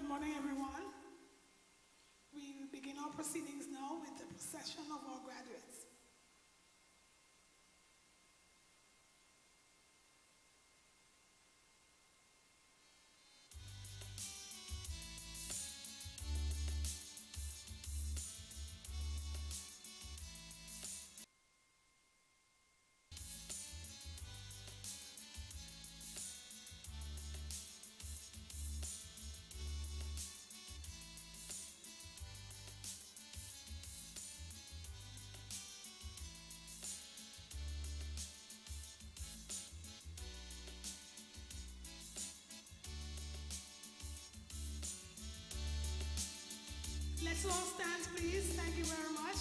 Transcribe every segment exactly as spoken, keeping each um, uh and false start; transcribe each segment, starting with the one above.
Good morning, everyone. We will begin our proceedings now with the procession of our graduates. Let's all stand, please. Thank you very much.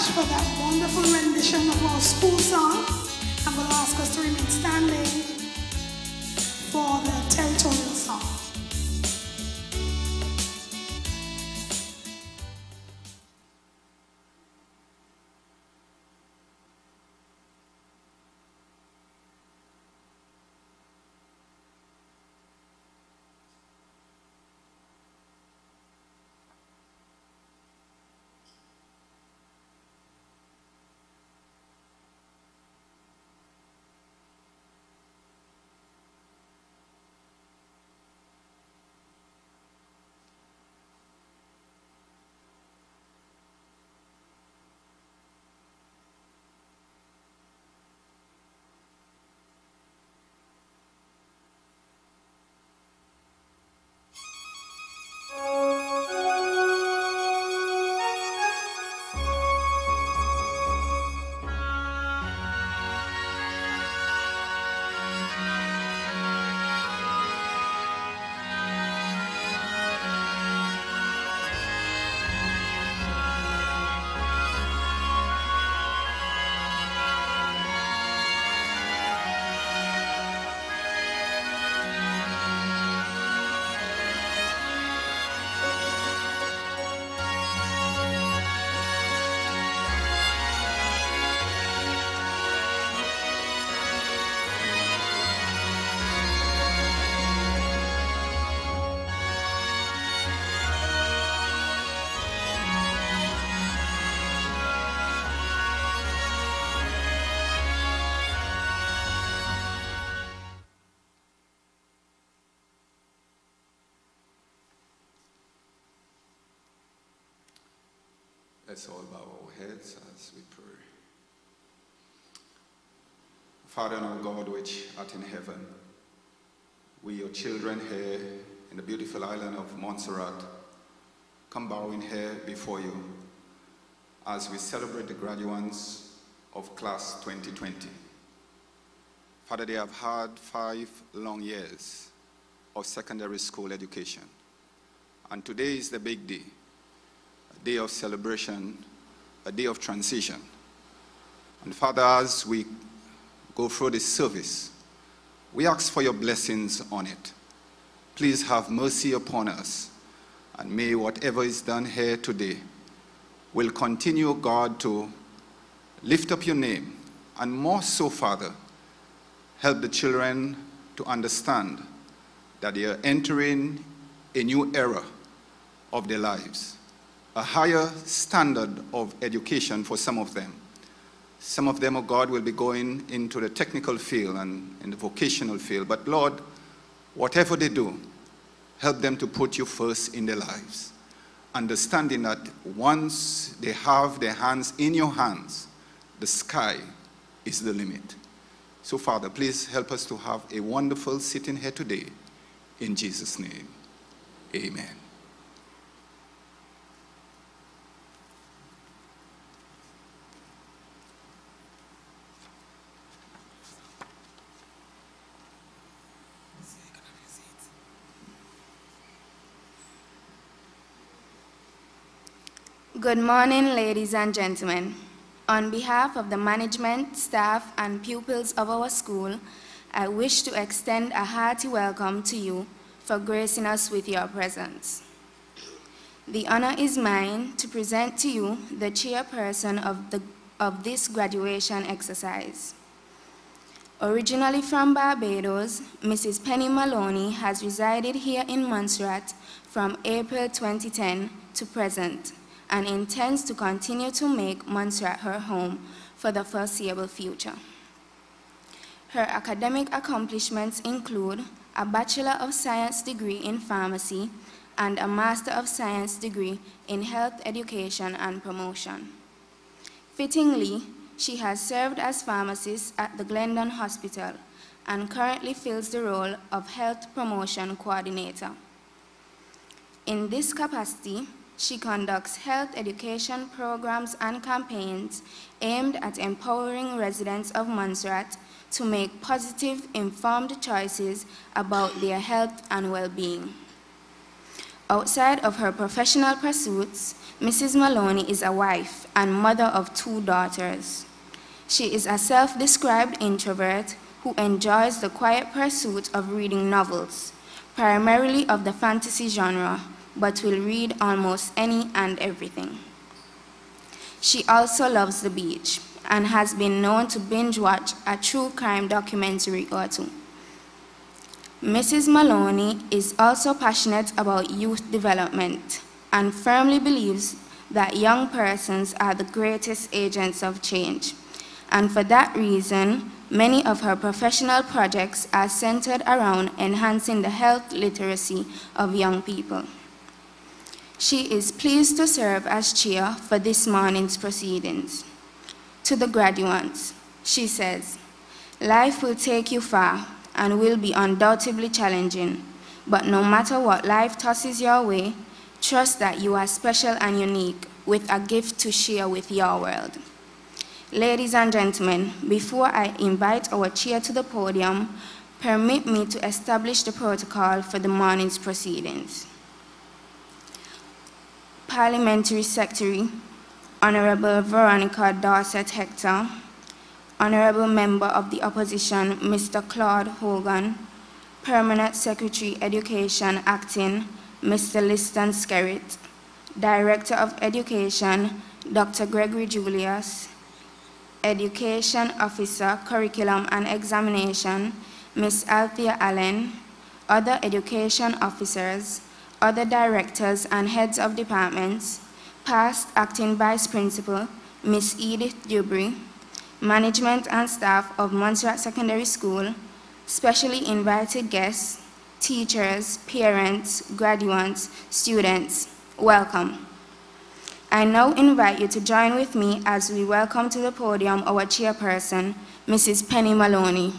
much for that wonderful rendition of our school song. I'm going to ask us to remain standing for the territorial song. Let's all bow our heads as we pray. Father and our God, which art in heaven, we, your children here in the beautiful island of Montserrat, come bowing here before you as we celebrate the graduates of class twenty twenty. Father, they have had five long years of secondary school education, and today is the big day. A day of celebration, a day of transition. And Father, as we go through this service, we ask for your blessings on it. Please have mercy upon us, and may whatever is done here today will continue, God, to lift up your name, and more so, Father, help the children to understand that they are entering a new era of their lives. A higher standard of education for some of them. Some of them, oh God, will be going into the technical field and in the vocational field. But Lord, whatever they do, help them to put you first in their lives. Understanding that once they have their hands in your hands, the sky is the limit. So Father, please help us to have a wonderful sitting here today. In Jesus' name, amen. Good morning, ladies and gentlemen. On behalf of the management, staff, and pupils of our school, I wish to extend a hearty welcome to you for gracing us with your presence. The honor is mine to present to you the chairperson of, the, of this graduation exercise. Originally from Barbados, Missus Penny Maloney has resided here in Montserrat from April twenty ten to present, and intends to continue to make Montserrat her home for the foreseeable future. Her academic accomplishments include a Bachelor of Science degree in pharmacy and a Master of Science degree in health education and promotion. Fittingly, she has served as pharmacist at the Glendon Hospital and currently fills the role of Health Promotion Coordinator. In this capacity, she conducts health education programs and campaigns aimed at empowering residents of Montserrat to make positive, informed choices about their health and well-being. Outside of her professional pursuits, Missus Maloney is a wife and mother of two daughters. She is a self-described introvert who enjoys the quiet pursuit of reading novels, primarily of the fantasy genre, but will read almost any and everything. She also loves the beach and has been known to binge watch a true crime documentary or two. Missus Maloney is also passionate about youth development and firmly believes that young persons are the greatest agents of change. And for that reason, many of her professional projects are centered around enhancing the health literacy of young people. She is pleased to serve as chair for this morning's proceedings. To the graduates, she says, "Life will take you far and will be undoubtedly challenging, but no matter what life tosses your way, trust that you are special and unique with a gift to share with your world." Ladies and gentlemen, before I invite our chair to the podium, permit me to establish the protocol for the morning's proceedings. Parliamentary Secretary, Honorable Veronica Dorset Hector, Honorable Member of the Opposition, Mister Claude Hogan, Permanent Secretary Education Acting, Mister Liston Skerritt, Director of Education, Doctor Gregory Julius, Education Officer, Curriculum and Examination, Miz Althea Allen, other education officers, other directors and heads of departments, past Acting Vice Principal, Miz Edith Dubry, management and staff of Montserrat Secondary School, specially invited guests, teachers, parents, graduates, students, welcome. I now invite you to join with me as we welcome to the podium our chairperson, Missus Penny Maloney.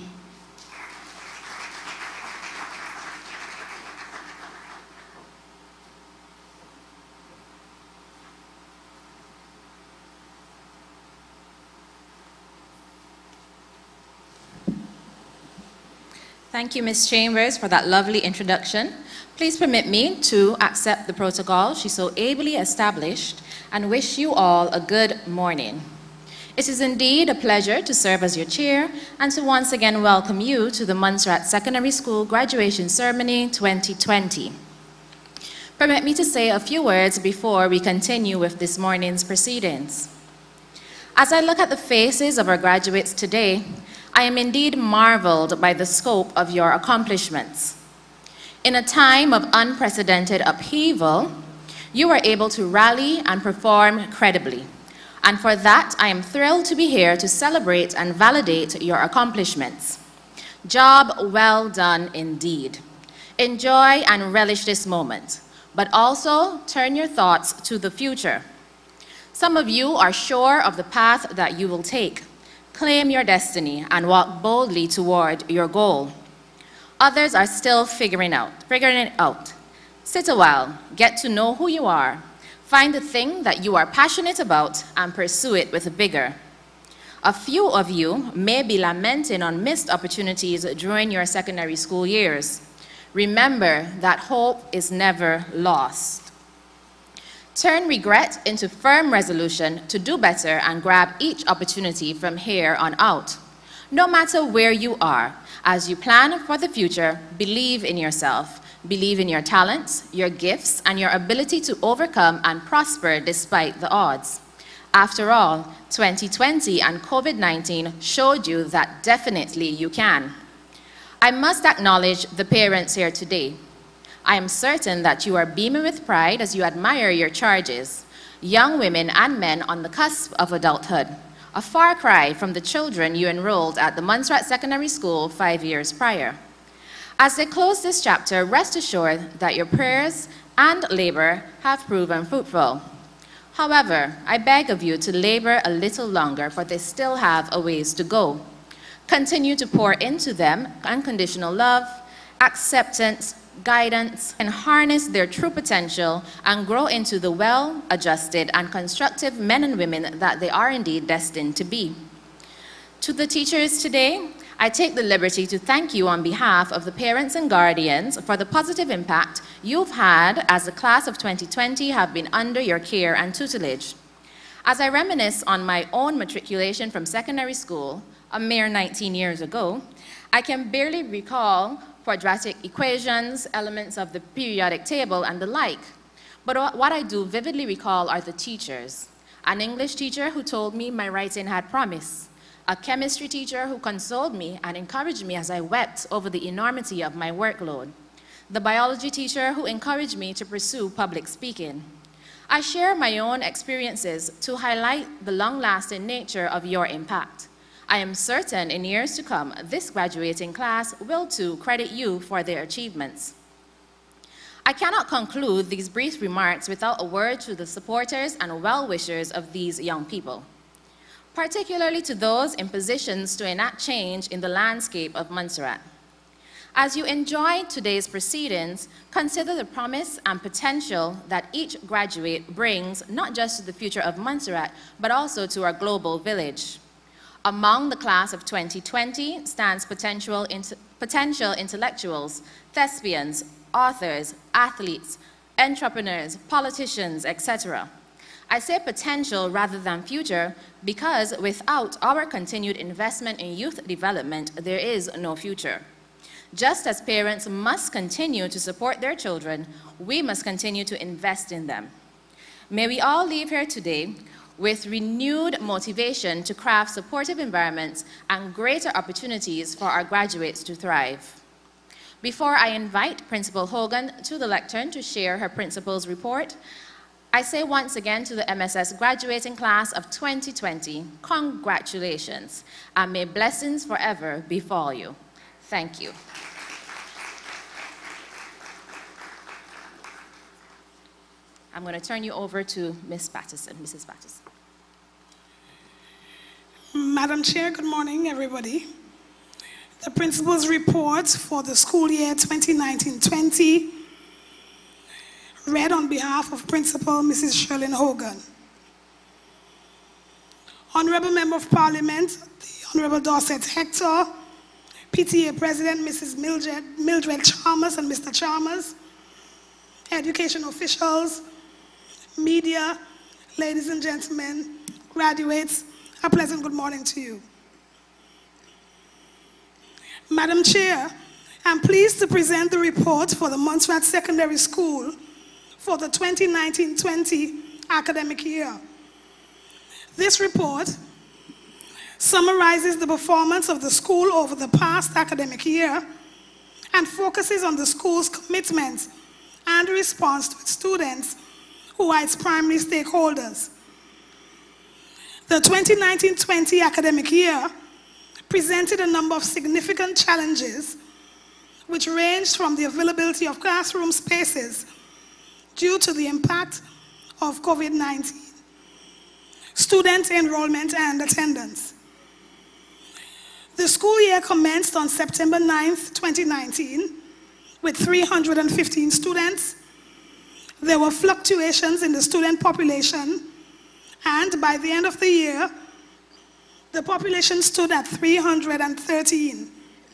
Thank you, Miz Chambers, for that lovely introduction. Please permit me to accept the protocol she so ably established and wish you all a good morning. It is indeed a pleasure to serve as your chair and to once again welcome you to the Montserrat Secondary School Graduation Ceremony twenty twenty. Permit me to say a few words before we continue with this morning's proceedings. As I look at the faces of our graduates today, I am indeed marveled by the scope of your accomplishments. In a time of unprecedented upheaval, you were able to rally and perform credibly. And for that, I am thrilled to be here to celebrate and validate your accomplishments. Job well done indeed. Enjoy and relish this moment, but also turn your thoughts to the future. Some of you are sure of the path that you will take. Claim your destiny and walk boldly toward your goal. Others are still figuring out, figuring it out. Sit a while, get to know who you are, find the thing that you are passionate about and pursue it with vigor. A few of you may be lamenting on missed opportunities during your secondary school years. Remember that hope is never lost. Turn regret into firm resolution to do better and grab each opportunity from here on out. No matter where you are, as you plan for the future, believe in yourself. Believe in your talents, your gifts, and your ability to overcome and prosper despite the odds. After all, twenty twenty and COVID nineteen showed you that definitely you can. I must acknowledge the parents here today. I am certain that you are beaming with pride as you admire your charges, young women and men on the cusp of adulthood, a far cry from the children you enrolled at the Montserrat Secondary School five years prior. As they close this chapter, rest assured that your prayers and labor have proven fruitful. However, I beg of you to labor a little longer, for they still have a ways to go. Continue to pour into them unconditional love, acceptance, guidance, and harness their true potential and grow into the well-adjusted and constructive men and women that they are indeed destined to be. To the teachers today, I take the liberty to thank you on behalf of the parents and guardians for the positive impact you've had as the class of twenty twenty have been under your care and tutelage. As I reminisce on my own matriculation from secondary school, a mere nineteen years ago, I can barely recall quadratic equations, elements of the periodic table, and the like. But what I do vividly recall are the teachers. An English teacher who told me my writing had promise. A chemistry teacher who consoled me and encouraged me as I wept over the enormity of my workload. The biology teacher who encouraged me to pursue public speaking. I share my own experiences to highlight the long-lasting nature of your impact. I am certain in years to come, this graduating class will too credit you for their achievements. I cannot conclude these brief remarks without a word to the supporters and well-wishers of these young people, particularly to those in positions to enact change in the landscape of Montserrat. As you enjoy today's proceedings, consider the promise and potential that each graduate brings not just to the future of Montserrat, but also to our global village. Among the class of twenty twenty stands potential, int potential intellectuals, thespians, authors, athletes, entrepreneurs, politicians, et cetera. I say potential rather than future because without our continued investment in youth development, there is no future. Just as parents must continue to support their children, we must continue to invest in them. May we all leave here today with renewed motivation to craft supportive environments and greater opportunities for our graduates to thrive. Before I invite Principal Hogan to the lectern to share her principal's report, I say once again to the M S S graduating class of twenty twenty, congratulations, and may blessings forever befall you. Thank you. I'm going to turn you over to Miz Patterson, Missus Patterson. Madam Chair, good morning, everybody. The principal's report for the school year twenty nineteen twenty, read on behalf of Principal Missus Sherlyn Hogan. Honorable Member of Parliament, the Honorable Dorset Hector, P T A President Missus Mildred, Mildred Chalmers and Mister Chalmers, education officials, media, ladies and gentlemen, graduates, a pleasant good morning to you. Madam Chair, I'm pleased to present the report for the Montserrat Secondary School for the twenty nineteen twenty academic year. This report summarizes the performance of the school over the past academic year and focuses on the school's commitment and response to its students, who are its primary stakeholders. The twenty nineteen twenty academic year presented a number of significant challenges, which ranged from the availability of classroom spaces due to the impact of COVID nineteen, student enrollment and attendance. The school year commenced on September ninth, twenty nineteen, with three hundred fifteen students. There were fluctuations in the student population, and by the end of the year, the population stood at three hundred thirteen.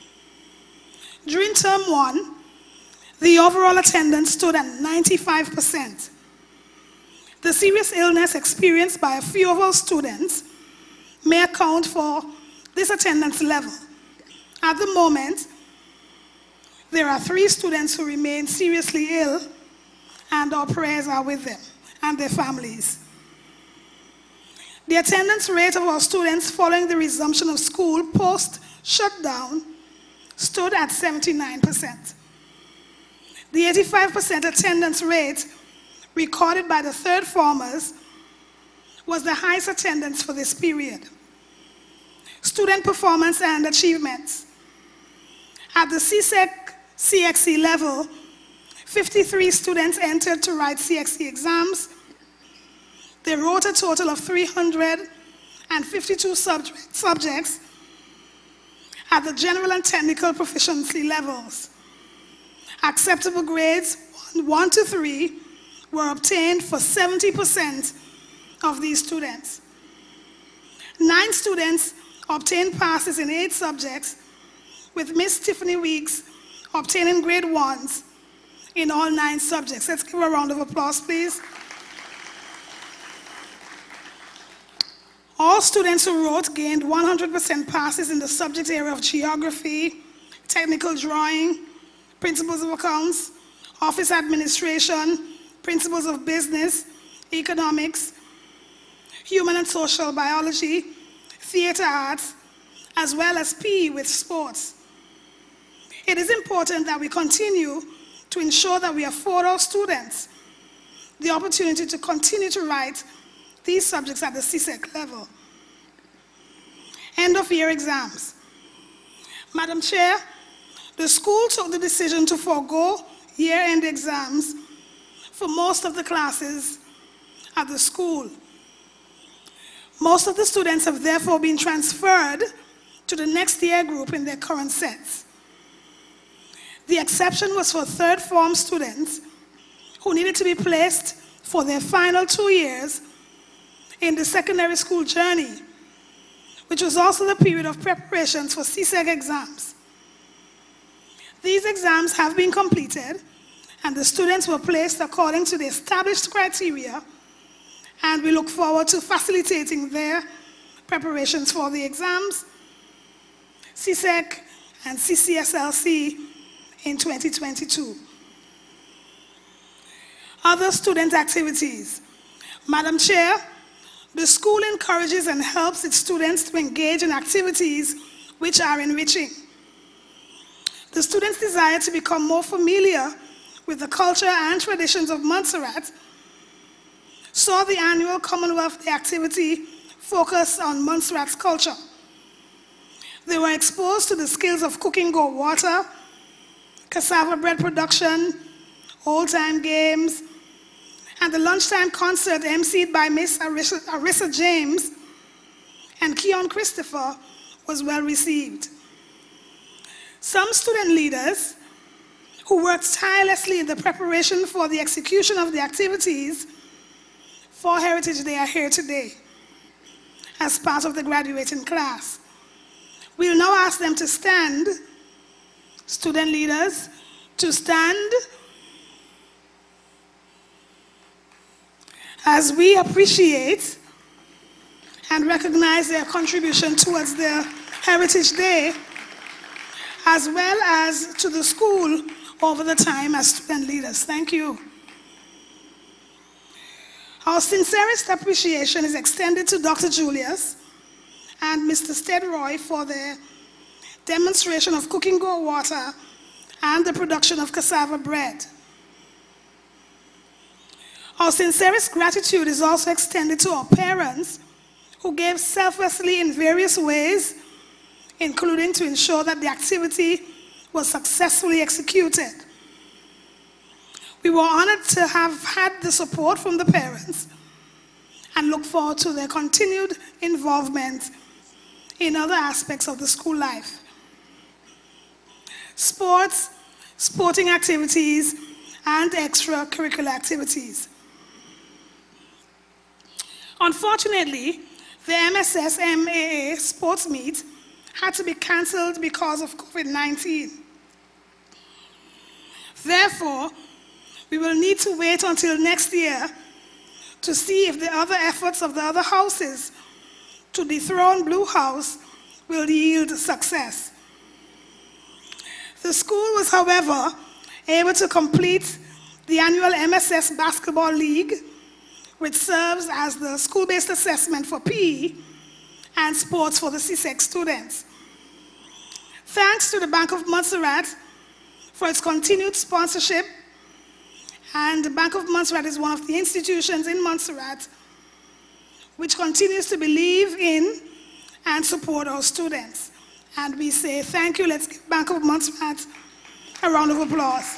During term one, the overall attendance stood at ninety-five percent. The serious illness experienced by a few of our students may account for this attendance level. At the moment, there are three students who remain seriously ill, and our prayers are with them and their families. The attendance rate of our students following the resumption of school post-shutdown stood at seventy-nine percent. The eighty-five percent attendance rate recorded by the third formers was the highest attendance for this period. Student performance and achievements. At the C S E C C X E level, fifty-three students entered to write C X E exams. They wrote a total of three hundred fifty-two subject, subjects at the general and technical proficiency levels. Acceptable grades one, one to three were obtained for seventy percent of these students. Nine students obtained passes in eight subjects, with Miss Tiffany Weeks obtaining grade ones in all nine subjects. Let's give her a round of applause, please. All students who wrote gained one hundred percent passes in the subject area of geography, technical drawing, principles of accounts, office administration, principles of business, economics, human and social biology, theater arts, as well as P E with sports. It is important that we continue to ensure that we afford our students the opportunity to continue to write these subjects at the C S E C level. End of year exams. Madam Chair, the school took the decision to forego year-end exams for most of the classes at the school. Most of the students have therefore been transferred to the next year group in their current sets. The exception was for third form students who needed to be placed for their final two years in the secondary school journey, which was also the period of preparations for C S E C exams. These exams have been completed, and the students were placed according to the established criteria, and we look forward to facilitating their preparations for the exams, C S E C and C C S L C in twenty twenty-two. Other student activities. Madam Chair, the school encourages and helps its students to engage in activities which are enriching. The students' desire to become more familiar with the culture and traditions of Montserrat saw the annual Commonwealth Day activity focus on Montserrat's culture. They were exposed to the skills of cooking go water, cassava bread production, old-time games, and the lunchtime concert emceed by Miss Arissa, Arissa James and Keon Christopher was well received. Some student leaders who worked tirelessly in the preparation for the execution of the activities for Heritage Day are here today as part of the graduating class. We'll now ask them to stand, student leaders, to stand as we appreciate and recognize their contribution towards the Heritage Day, as well as to the school over the time as student leaders. Thank you. Our sincerest appreciation is extended to Doctor Julius and Mister Steadroy for their demonstration of cooking go water and the production of cassava bread. Our sincerest gratitude is also extended to our parents who gave selflessly in various ways, including to ensure that the activity was successfully executed. We were honored to have had the support from the parents and look forward to their continued involvement in other aspects of the school life. Sports, sporting activities, and extracurricular activities. Unfortunately, the M S S M A A sports meet had to be cancelled because of COVID nineteen. Therefore, we will need to wait until next year to see if the other efforts of the other houses to dethrone Blue House will yield success. The school was, however, able to complete the annual M S S Basketball League, which serves as the school-based assessment for P E and sports for the C S E C students. Thanks to the Bank of Montserrat for its continued sponsorship, and the Bank of Montserrat is one of the institutions in Montserrat which continues to believe in and support our students. And we say thank you. Let's give Bank of Montserrat a round of applause.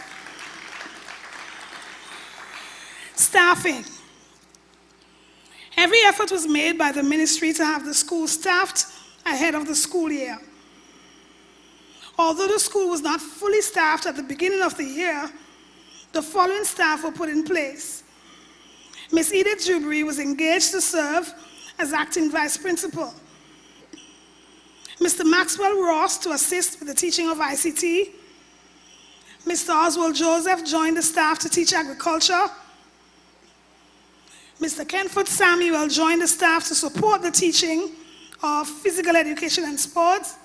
Staffing. Every effort was made by the ministry to have the school staffed ahead of the school year. Although the school was not fully staffed at the beginning of the year, the following staff were put in place. Miz Edith Jubry was engaged to serve as acting vice principal. Mister Maxwell Ross to assist with the teaching of I C T. Mister Oswald Joseph joined the staff to teach agriculture. Mister Kenford Samuel joined the staff to support the teaching of physical education and sports.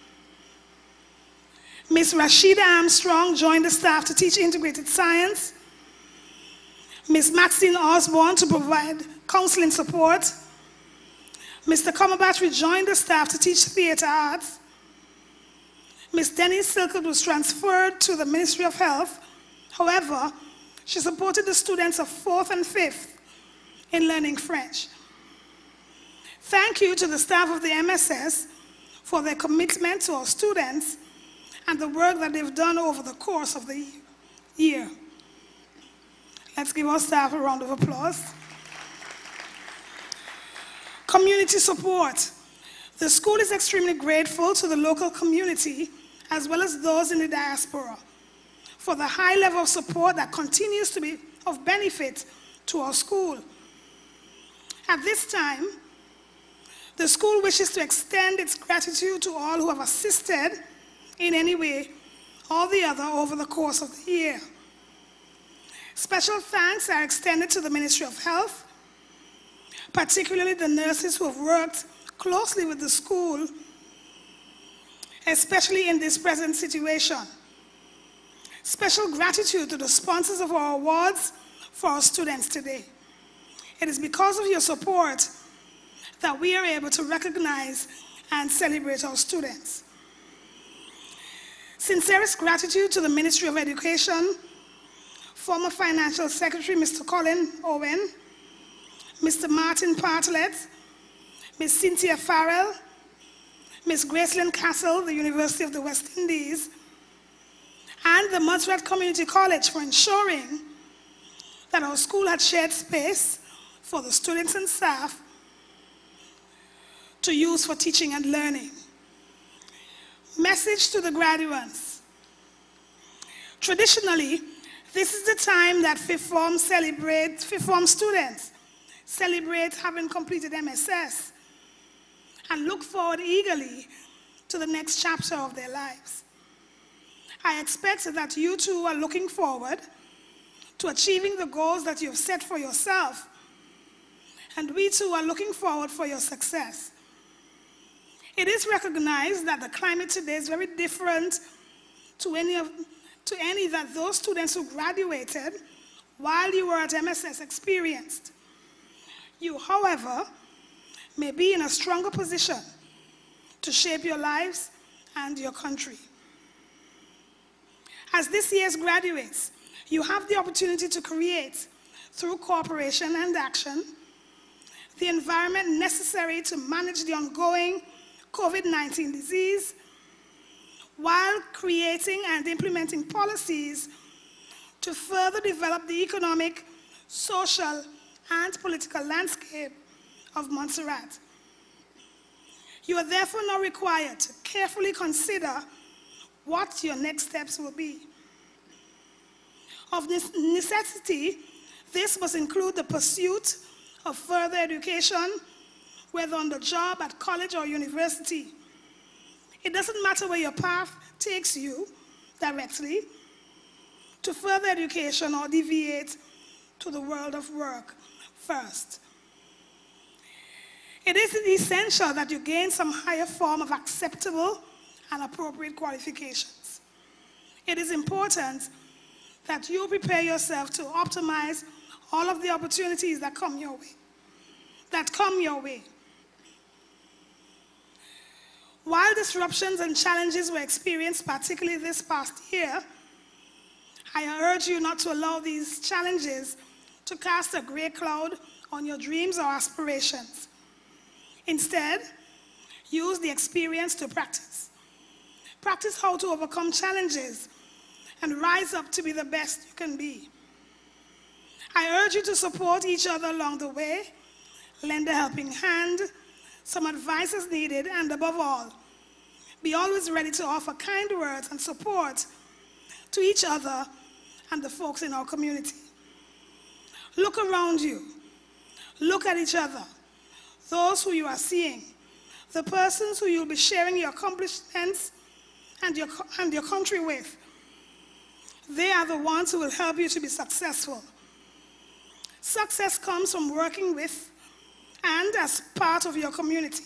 Miz Rashida Armstrong joined the staff to teach integrated science. Miz Maxine Osborne to provide counseling support. Mister Comerbatch rejoined the staff to teach theater arts. Miz Denise Silkwood was transferred to the Ministry of Health. However, she supported the students of fourth and fifth in learning French. Thank you to the staff of the M S S for their commitment to our students and the work that they've done over the course of the year. Let's give our staff a round of applause. Community support. The school is extremely grateful to the local community as well as those in the diaspora for the high level of support that continues to be of benefit to our school. At this time, the school wishes to extend its gratitude to all who have assisted in any way or the other over the course of the year. Special thanks are extended to the Ministry of Health, particularly the nurses who have worked closely with the school, especially in this present situation. Special gratitude to the sponsors of our awards for our students today. It is because of your support that we are able to recognize and celebrate our students. Sincerest gratitude to the Ministry of Education, former Financial Secretary Mister Colin Owen, Mister Martin Bartlett, Miz Cynthia Farrell, Miz Gracelyn Castle, the University of the West Indies, and the Montserrat Community College for ensuring that our school had shared space for the students and staff to use for teaching and learning. Message to the graduates. Traditionally, this is the time that fifth form celebrate, fifth form students celebrate having completed M S S and look forward eagerly to the next chapter of their lives. I expect that you too are looking forward to achieving the goals that you've set for yourself, and we too are looking forward for your success. It is recognized that the climate today is very different to any, of, to any that those students who graduated while you were at M S S experienced. You, however, may be in a stronger position to shape your lives and your country. As this year's graduates, you have the opportunity to create, through cooperation and action, the environment necessary to manage the ongoing COVID nineteen disease while creating and implementing policies to further develop the economic, social, and political landscape of Montserrat. You are therefore now required to carefully consider what your next steps will be. Of necessity, this must include the pursuit of further education, whether on the job, at college, or university. It doesn't matter where your path takes you directly to further education or deviate to the world of work first. It is essential that you gain some higher form of acceptable and appropriate qualifications. It is important that you prepare yourself to optimize all of the opportunities that come your way, that come your way. While disruptions and challenges were experienced, particularly this past year, I urge you not to allow these challenges to cast a gray cloud on your dreams or aspirations. Instead, use the experience to practice. Practice how to overcome challenges and rise up to be the best you can be. I urge you to support each other along the way, lend a helping hand, some advice is needed, and above all, be always ready to offer kind words and support to each other and the folks in our community. Look around you. Look at each other, those who you are seeing, the persons who you'll be sharing your accomplishments and your, and your country with. They are the ones who will help you to be successful. Success comes from working with and as part of your community.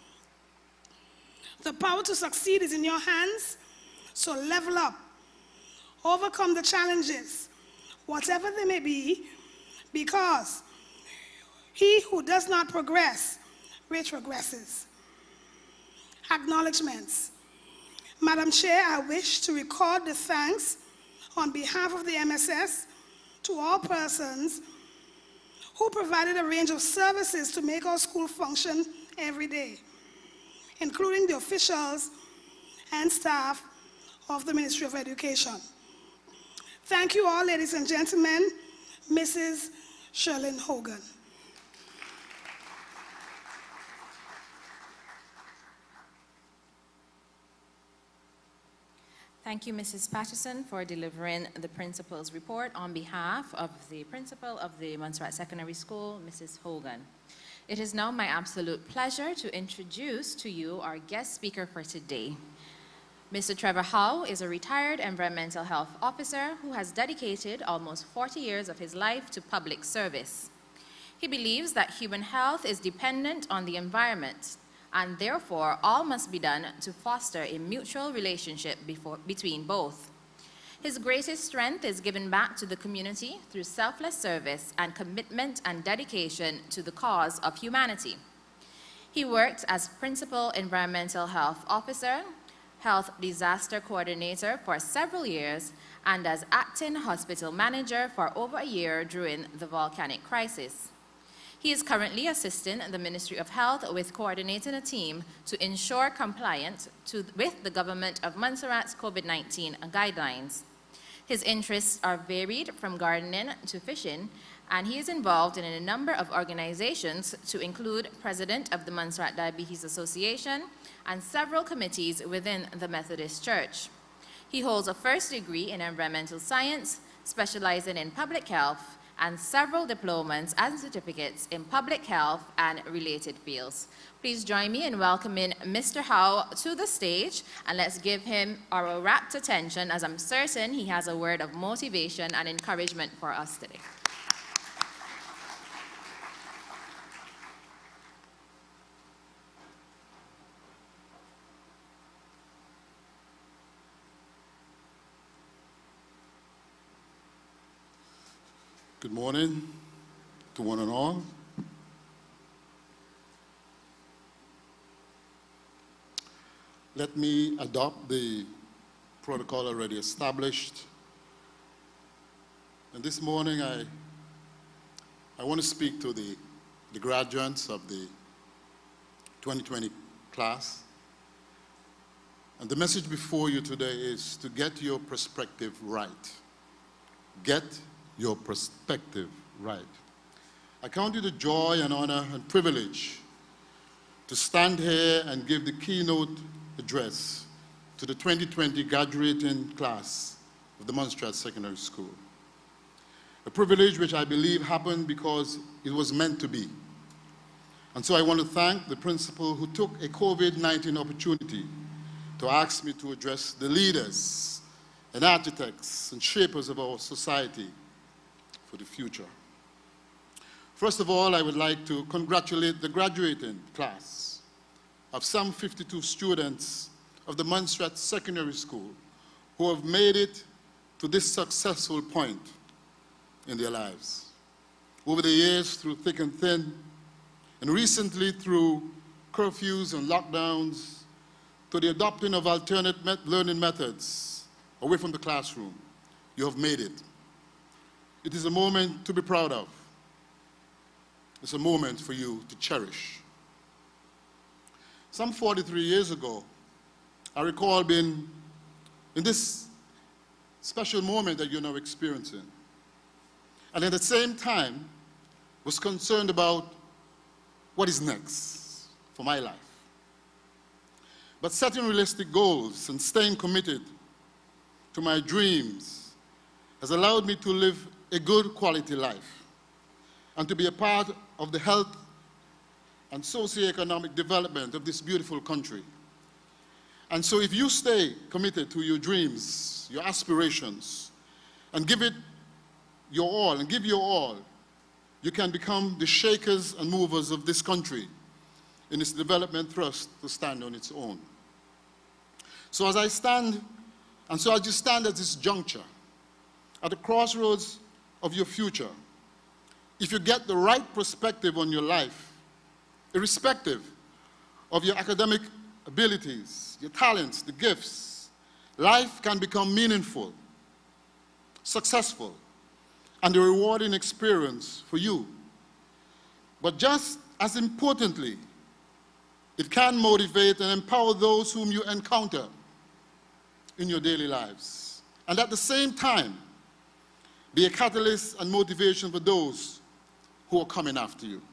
The power to succeed is in your hands, so level up. Overcome the challenges, whatever they may be, because he who does not progress retrogresses. Acknowledgements. Madam Chair, I wish to record the thanks on behalf of the M S S to all persons who provided a range of services to make our school function every day, including the officials and staff of the Ministry of Education. Thank you all, ladies and gentlemen. Missus Sherlyn Hogan. Thank you, Missus Patterson, for delivering the principal's report on behalf of the principal of the Montserrat Secondary School, Missus Hogan. It is now my absolute pleasure to introduce to you our guest speaker for today. Mister Trevor Howe is a retired environmental health officer who has dedicated almost forty years of his life to public service. He believes that human health is dependent on the environment, and therefore all must be done to foster a mutual relationship before, between both. His greatest strength is given back to the community through selfless service and commitment and dedication to the cause of humanity. He worked as Principal Environmental Health Officer, Health Disaster Coordinator for several years, and as Acting Hospital Manager for over a year during the volcanic crisis. He is currently assisting the Ministry of Health with coordinating a team to ensure compliance to, with the Government of Montserrat's COVID nineteen guidelines. His interests are varied from gardening to fishing, and he is involved in a number of organizations to include President of the Montserrat Diabetes Association and several committees within the Methodist Church. He holds a first degree in environmental science, specializing in public health, and several diplomas and certificates in public health and related fields. Please join me in welcoming Mister Howe to the stage, and let's give him our rapt attention, as I'm certain he has a word of motivation and encouragement for us today. Good morning to one and all. Let me adopt the protocol already established. And this morning I, I want to speak to the, the graduates of the twenty twenty class. And the message before you today is to get your perspective right. Get your perspective right. I count it a joy and honor and privilege to stand here and give the keynote address to the twenty twenty graduating class of the Montserrat Secondary School. A privilege which I believe happened because it was meant to be. And so I want to thank the principal who took a COVID nineteen opportunity to ask me to address the leaders and architects and shapers of our society for the future. First of all, I would like to congratulate the graduating class of some fifty-two students of the Montserrat Secondary School who have made it to this successful point in their lives. Over the years, through thick and thin, and recently through curfews and lockdowns, to the adopting of alternate met learning methods away from the classroom, you have made it. It is a moment to be proud of. It's a moment for you to cherish. Some forty-three years ago, I recall being in this special moment that you're now experiencing. And at the same time, was concerned about what is next for my life. But setting realistic goals and staying committed to my dreams has allowed me to live a good quality life and to be a part of the health and socioeconomic development of this beautiful country. And so if you stay committed to your dreams, your aspirations, and give it your all, and give your all, you can become the shakers and movers of this country in its development thrust to stand on its own. So as I stand, and so as you stand at this juncture, at the crossroads of your future, if you get the right perspective on your life, irrespective of your academic abilities, your talents, the gifts, life can become meaningful, successful, and a rewarding experience for you. But just as importantly, it can motivate and empower those whom you encounter in your daily lives. And at the same time, be a catalyst and motivation for those who are coming after you.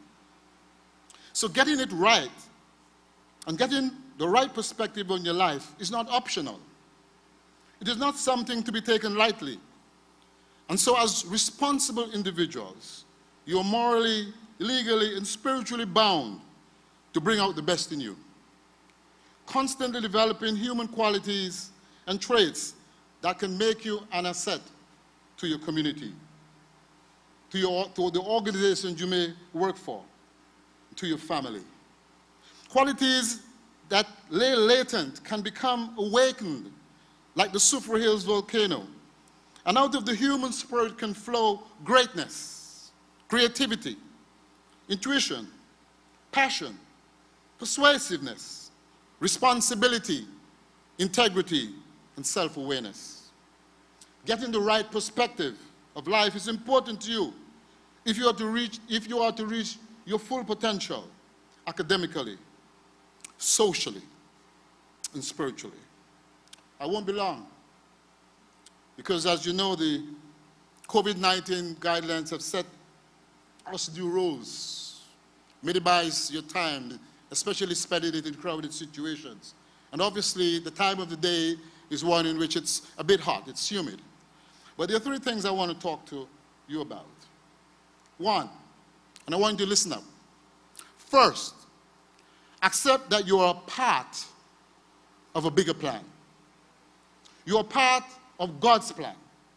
So getting it right and getting the right perspective on your life is not optional. It is not something to be taken lightly. And so as responsible individuals, you are morally, legally, and spiritually bound to bring out the best in you. Constantly developing human qualities and traits that can make you an asset to your community, to, your, to the organizations you may work for, to your family. Qualities that lay latent can become awakened like the Sufra Hills volcano. And out of the human spirit can flow greatness, creativity, intuition, passion, persuasiveness, responsibility, integrity, and self-awareness. Getting the right perspective of life is important to you if you are to reach, if you are to reach your full potential academically, socially, and spiritually. I won't be long, because as you know, the COVID nineteen guidelines have set us due rules. Minimize your time, especially spending it in crowded situations. And obviously, the time of the day is one in which it's a bit hot, it's humid. But there are three things I want to talk to you about. One, and I want you to listen up. First, accept that you are a part of a bigger plan. You are part of God's plan.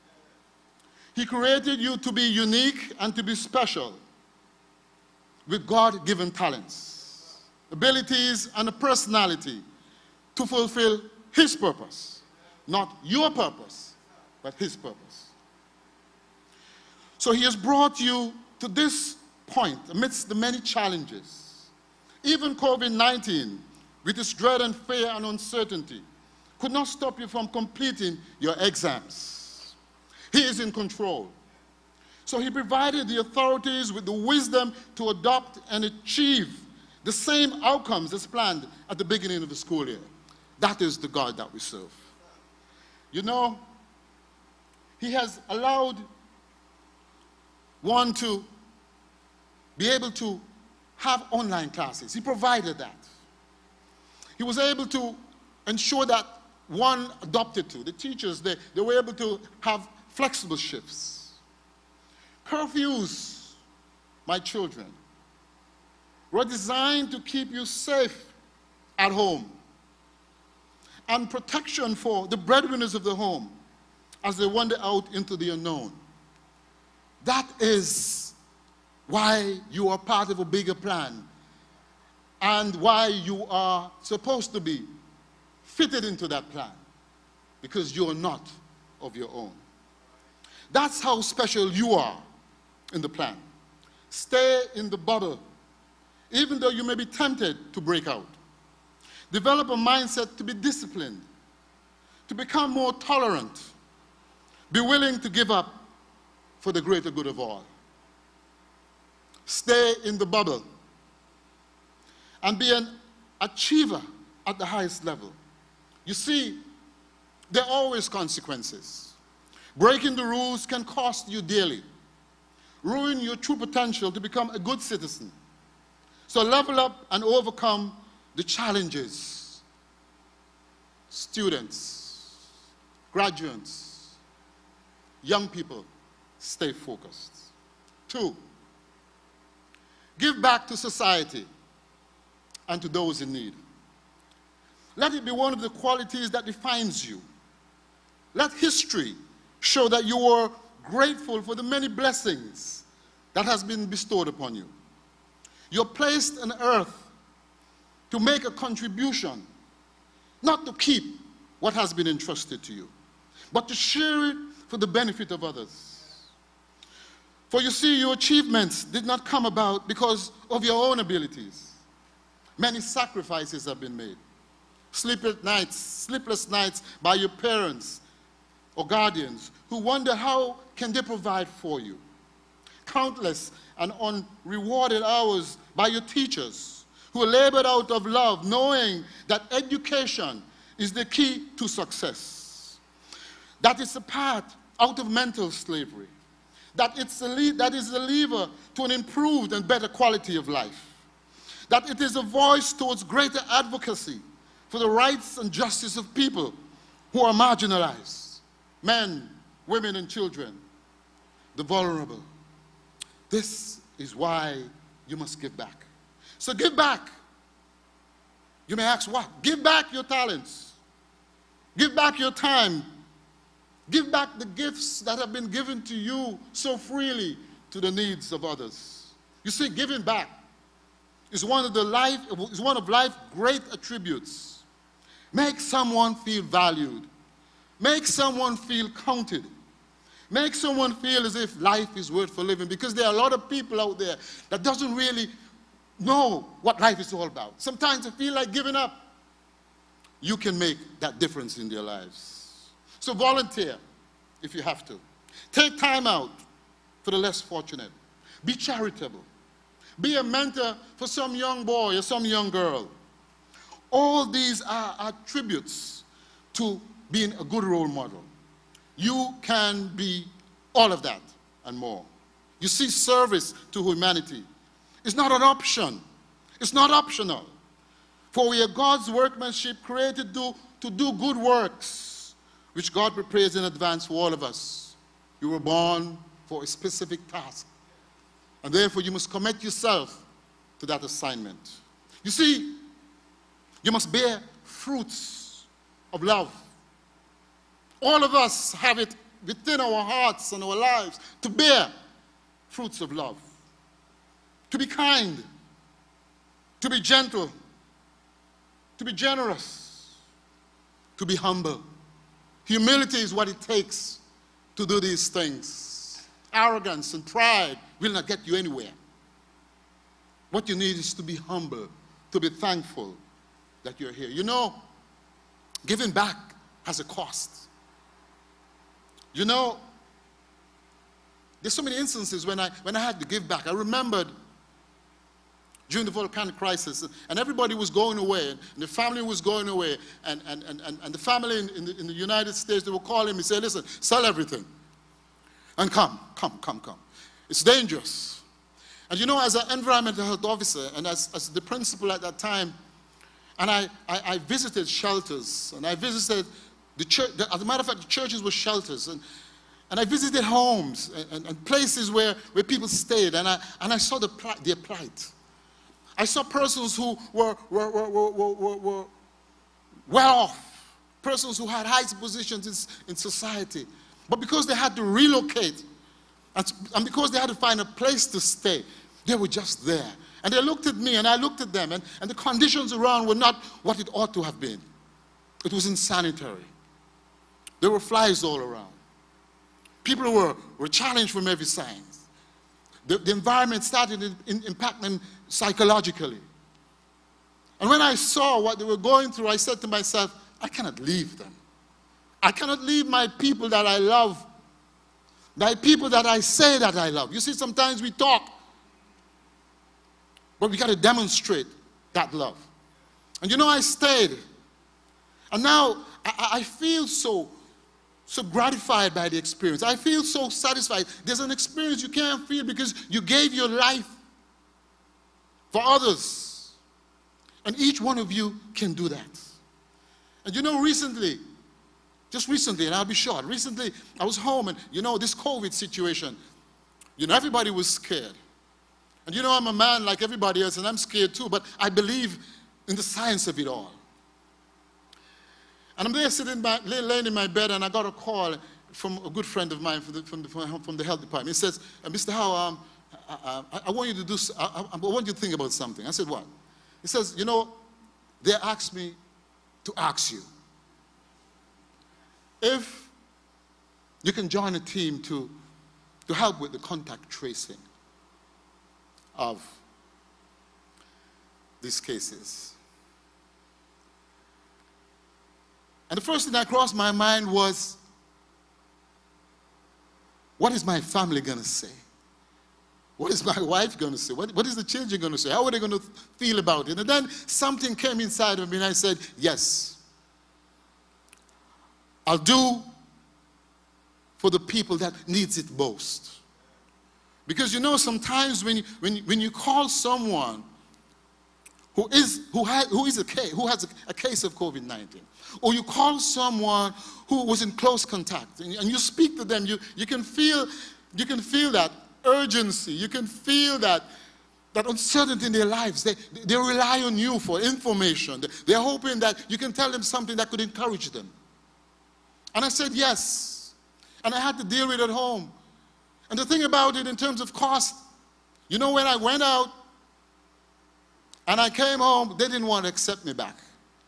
He created you to be unique and to be special with God-given talents, abilities, and a personality to fulfill His purpose. Not your purpose, but His purpose. So He has brought you to this point amidst the many challenges. Even COVID nineteen, with its dread and fear and uncertainty, could not stop you from completing your exams. He is in control. So He provided the authorities with the wisdom to adopt and achieve the same outcomes as planned at the beginning of the school year. That is the God that we serve. You know, He has allowed one to be able to have online classes. He provided that. He was able to ensure that one adopted to. The teachers, they, they were able to have flexible shifts. Curfews, my children, were designed to keep you safe at home, and protection for the breadwinners of the home as they wander out into the unknown. That is why you are part of a bigger plan, and why you are supposed to be fitted into that plan, because you are not of your own. That's how special you are in the plan. Stay in the bubble, even though you may be tempted to break out. Develop a mindset to be disciplined, to become more tolerant, be willing to give up for the greater good of all. Stay in the bubble and be an achiever at the highest level. You see, there are always consequences. Breaking the rules can cost you dearly, ruin your true potential to become a good citizen. So level up and overcome the challenges. Students, graduates, young people, stay focused. Two, give back to society and to those in need. Let it be one of the qualities that defines you. Let history show that you are grateful for the many blessings that has been bestowed upon you. You're placed on earth to make a contribution, not to keep what has been entrusted to you, but to share it for the benefit of others. For you see, your achievements did not come about because of your own abilities. Many sacrifices have been made. Sleepless nights, sleepless nights by your parents or guardians who wonder how can they provide for you. Countless and unrewarded hours by your teachers who labored out of love, knowing that education is the key to success. That it's a path out of mental slavery. That, it's a that is a lever to an improved and better quality of life. That it is a voice towards greater advocacy for the rights and justice of people who are marginalized, men, women, and children, the vulnerable. This is why you must give back. So give back. You may ask what? Give back your talents. Give back your time. Give back the gifts that have been given to you so freely to the needs of others. You see, giving back is one of the life is one of life's great attributes. Make someone feel valued. Make someone feel counted. Make someone feel as if life is worth for living, because there are a lot of people out there that doesn't really know what life is all about. Sometimes they feel like giving up. You can make that difference in their lives. So volunteer if you have to. Take time out for the less fortunate. Be charitable. Be a mentor for some young boy or some young girl. All these are attributes to being a good role model. You can be all of that and more. You see, service to humanity is not an option. It's not optional. For we are God's workmanship, created to, to do good works, which God prepares in advance for all of us. You were born for a specific task, and therefore you must commit yourself to that assignment. You see, you must bear fruits of love. All of us have it within our hearts and our lives to bear fruits of love, to be kind, to be gentle, to be generous, to be humble. Humility is what it takes to do these things. Arrogance and pride will not get you anywhere. What you need is to be humble, to be thankful that you're here. You know, giving back has a cost. You know, there's so many instances when I, when I had to give back. I remembered during the volcanic crisis, and everybody was going away, and the family was going away, and, and, and, and the family in, in, the, in the United States, they were calling me, say, listen, sell everything, and come, come, come, come. It's dangerous. And you know, as an environmental health officer, and as, as the principal at that time, and I, I, I visited shelters, and I visited the church, as a matter of fact, the churches were shelters, and, and I visited homes, and, and, and places where, where people stayed, and I, and I saw the, their plight. I saw persons who were, were, were, were, were, were well off, persons who had high positions in, in society. But because they had to relocate, and, and because they had to find a place to stay, they were just there. And they looked at me, and I looked at them, and, and the conditions around were not what it ought to have been. It was insanitary. There were flies all around. People were, were challenged from every side. The, the environment started in, in, impacting them psychologically. And when I saw what they were going through, I said to myself, I cannot leave them. I cannot leave my people that I love, my people that I say that I love. You see, sometimes we talk, but we got to demonstrate that love. And you know, I stayed. And now I, I feel so, so gratified by the experience. I feel so satisfied. There's an experience you can't feel because you gave your life for others. And each one of you can do that. And you know, recently, just recently, and I'll be short, recently I was home, and you know, this COVID situation, you know, everybody was scared. And you know, I'm a man like everybody else, and I'm scared too, but I believe in the science of it all. And I'm there sitting back, laying in my bed, and I got a call from a good friend of mine from the, from the, from the health department. He says, Mister Howe, um, I, I, I want you to do, I, I want you to think about something. I said, what? He says, you know, they asked me to ask you if you can join a team to, to help with the contact tracing of these cases. And the first thing that crossed my mind was, what is my family going to say? What is my wife going to say? What, what is the children going to say? How are they going to feel about it? And then something came inside of me and I said, yes, I'll do for the people that needs it most. Because you know, sometimes when you, when, when you call someone who is, who has, who is a case, who has a, a case of COVID nineteen, or you call someone who was in close contact, and, and you speak to them, you, you can feel, you can feel that urgency, you can feel that, that uncertainty in their lives. They, they rely on you for information. They're hoping that you can tell them something that could encourage them. And I said yes, and I had to deal with it at home. And the thing about it in terms of cost, you know, when I went out and I came home, they didn't want to accept me back.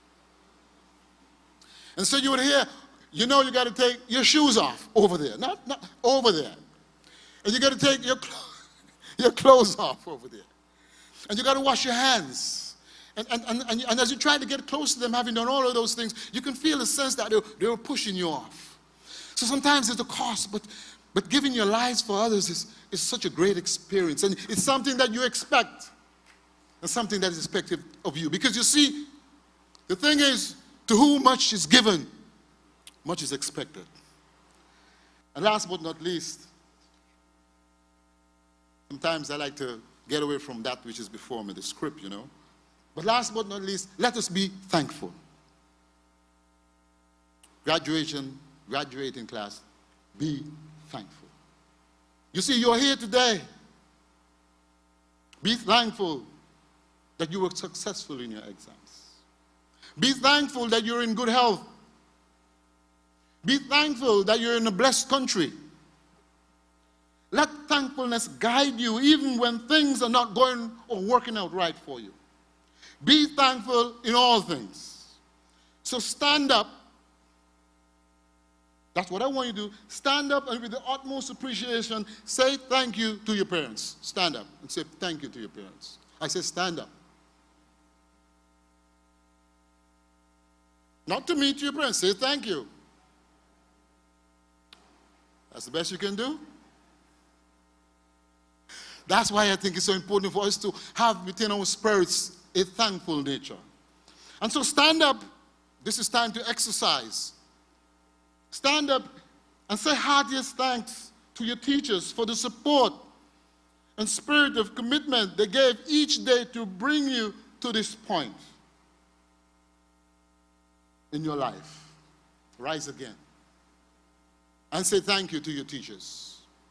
And so you would hear, you know, you got to take your shoes off over there, not, not over there. And you got to take your, your clothes off over there. And you got to wash your hands. And, and, and, and, and as you try to get close to them, having done all of those things, you can feel a sense that they, they were pushing you off. So sometimes it's a cost, but, but giving your lives for others is, is such a great experience. And it's something that you expect, and something that is expected of you. Because you see, the thing is, to whom much is given, much is expected. And last but not least, sometimes I like to get away from that which is before me, the script, you know. But last but not least, let us be thankful. Graduation, graduating class, be thankful. You see, you're here today. Be thankful that you were successful in your exams. Be thankful that you're in good health. Be thankful that you're in a blessed country. Let thankfulness guide you even when things are not going or working out right for you. Be thankful in all things. So stand up. That's what I want you to do. Stand up and with the utmost appreciation, say thank you to your parents. Stand up and say thank you to your parents. I say stand up. Not to me, to your parents. Say thank you. That's the best you can do. That's why I think it's so important for us to have within our spirits a thankful nature. And so stand up. This is time to exercise. Stand up and say heartiest thanks to your teachers for the support and spirit of commitment they gave each day to bring you to this point in your life. Rise again and say thank you to your teachers.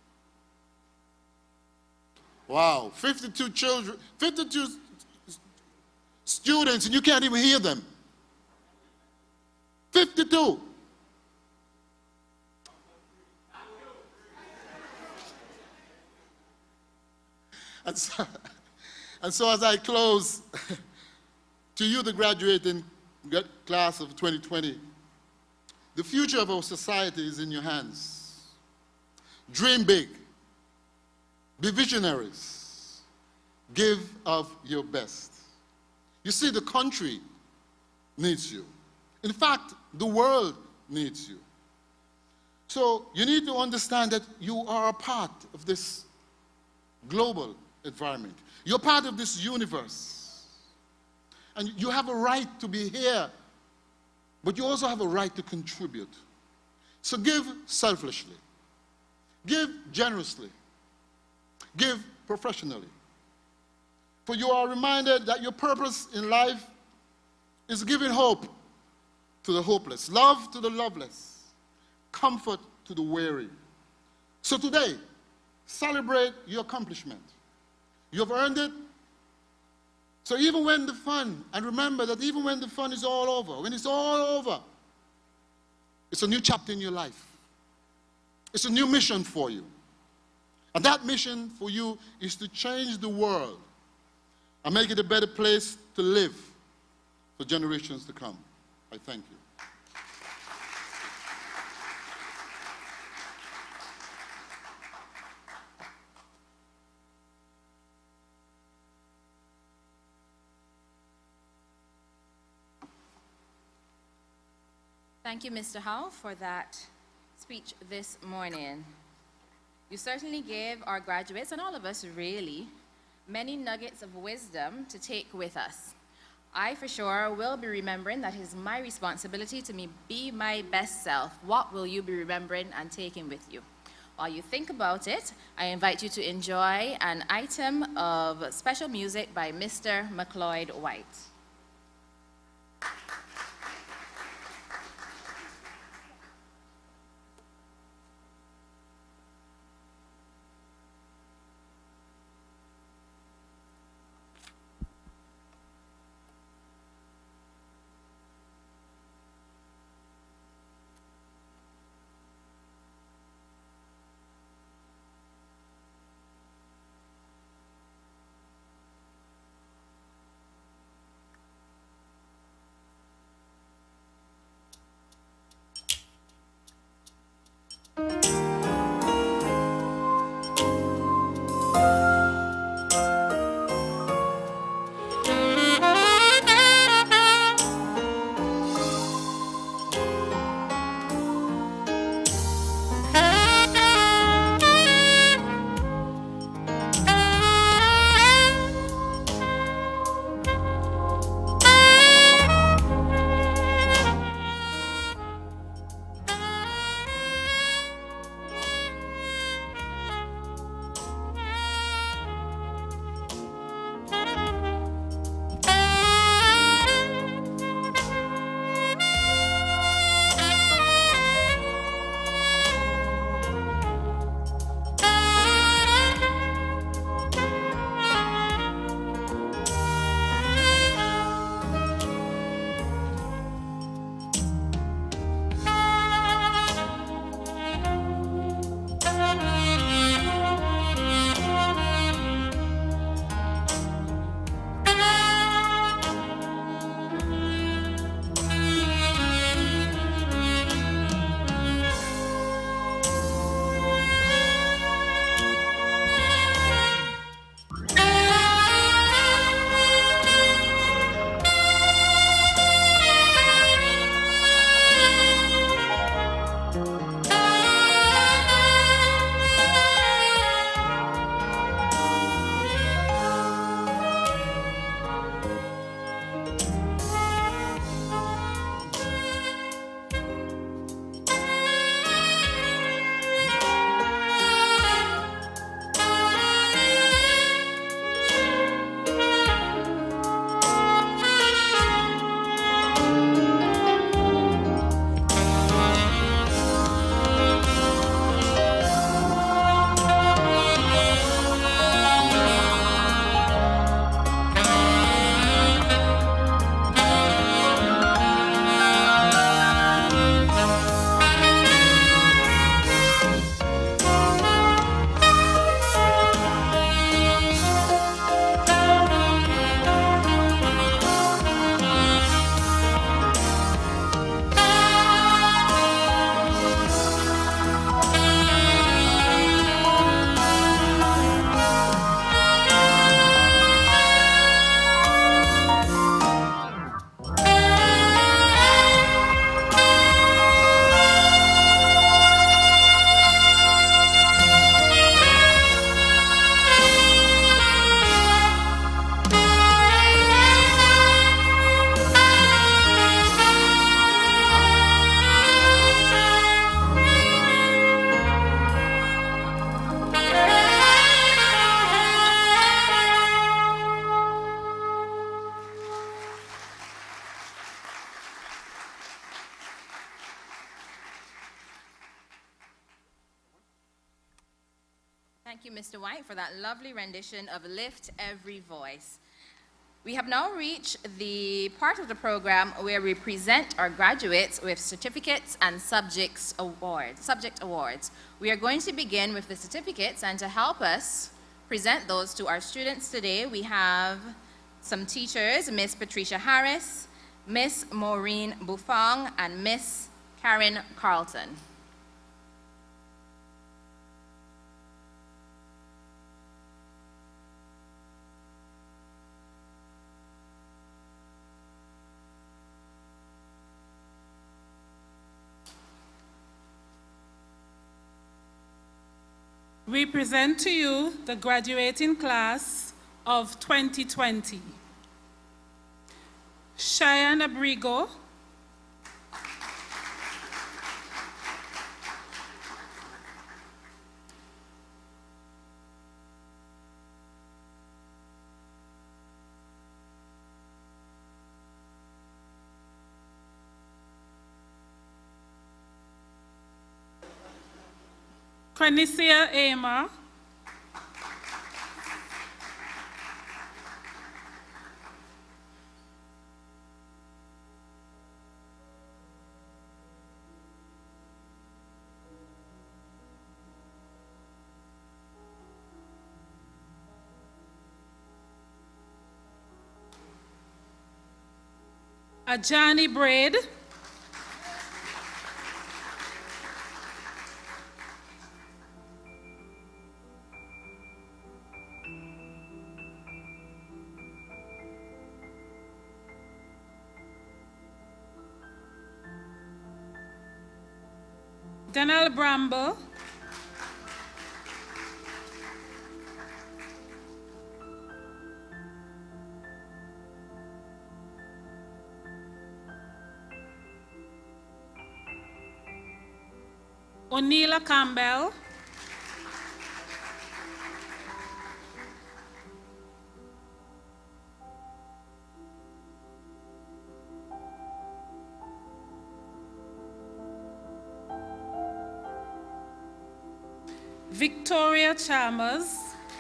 Wow, fifty-two children, fifty-two students, and you can't even hear them. fifty-two. And so, and so as I close, to you, the graduating class of twenty twenty, the future of our society is in your hands. Dream big. Be visionaries. Give of your best. You see, the country needs you. In fact, the world needs you. So you need to understand that you are a part of this global environment. You're part of this universe. And you have a right to be here, but you also have a right to contribute. So give selflessly. Give generously. Give professionally. For you are reminded that your purpose in life is giving hope to the hopeless, love to the loveless, comfort to the weary. So today, celebrate your accomplishment. You have earned it. So even when the fun, and remember that even when the fun is all over, when it's all over, it's a new chapter in your life. It's a new mission for you. And that mission for you is to change the world and make it a better place to live for generations to come. I thank you. Thank you, Mister Howe, for that speech this morning. You certainly gave our graduates, and all of us really, many nuggets of wisdom to take with us. I, for sure, will be remembering that it is my responsibility to me be my best self. What will you be remembering and taking with you? While you think about it, I invite you to enjoy an item of special music by Mister McLeod White. Thank you, Mister White, for that lovely rendition of Lift Every Voice. We have now reached the part of the program where we present our graduates with certificates and subjects awards, subject awards. We are going to begin with the certificates, and to help us present those to our students today, we have some teachers, Miss Patricia Harris, Miss Maureen Buffong, and Miss Karen Carlton. We present to you the graduating class of twenty twenty. Cheyenne Abrigo, Quenicia Ama, Ajani Braid, Danelle Bramble, O'Neila Campbell, Victoria Chalmers,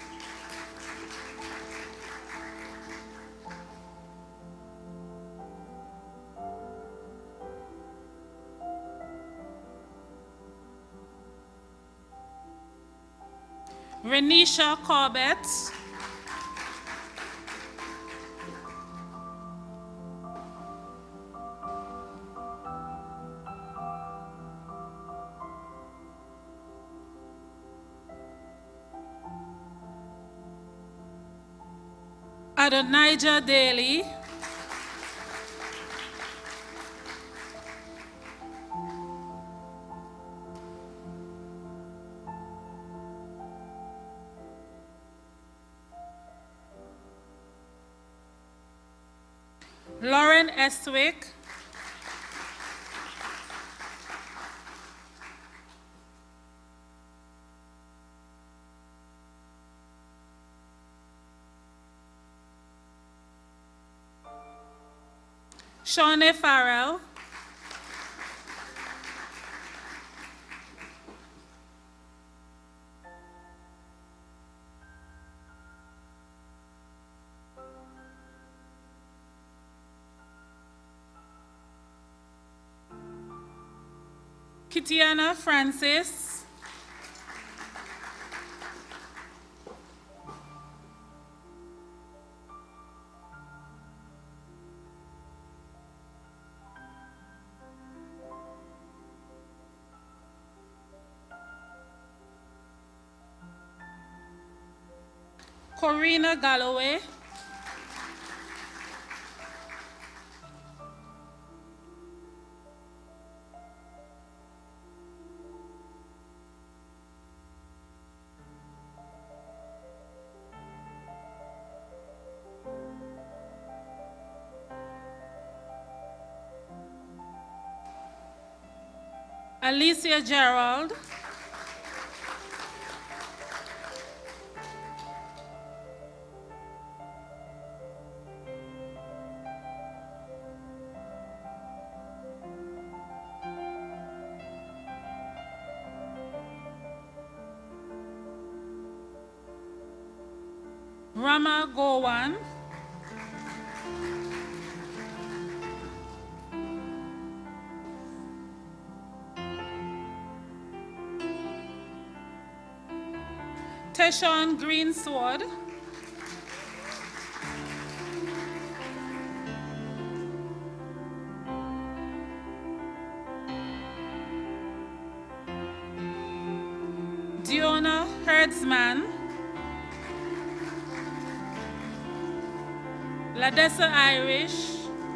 Renisha Corbett, Adonijah Daly, Lauren Estwick, Shawnee Farrell, Kitiana Francis, Corina Galloway, Alicia Gerald, Rama Gowan, Teshon Greensword. Diona Hertzman. Ladessa Irish.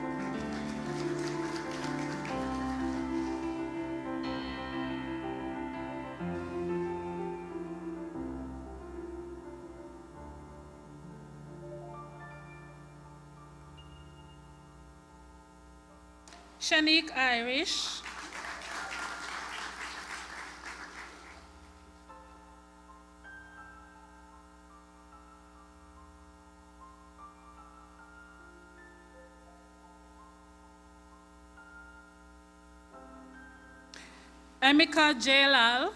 Shanique Irish. Emeka Jalal.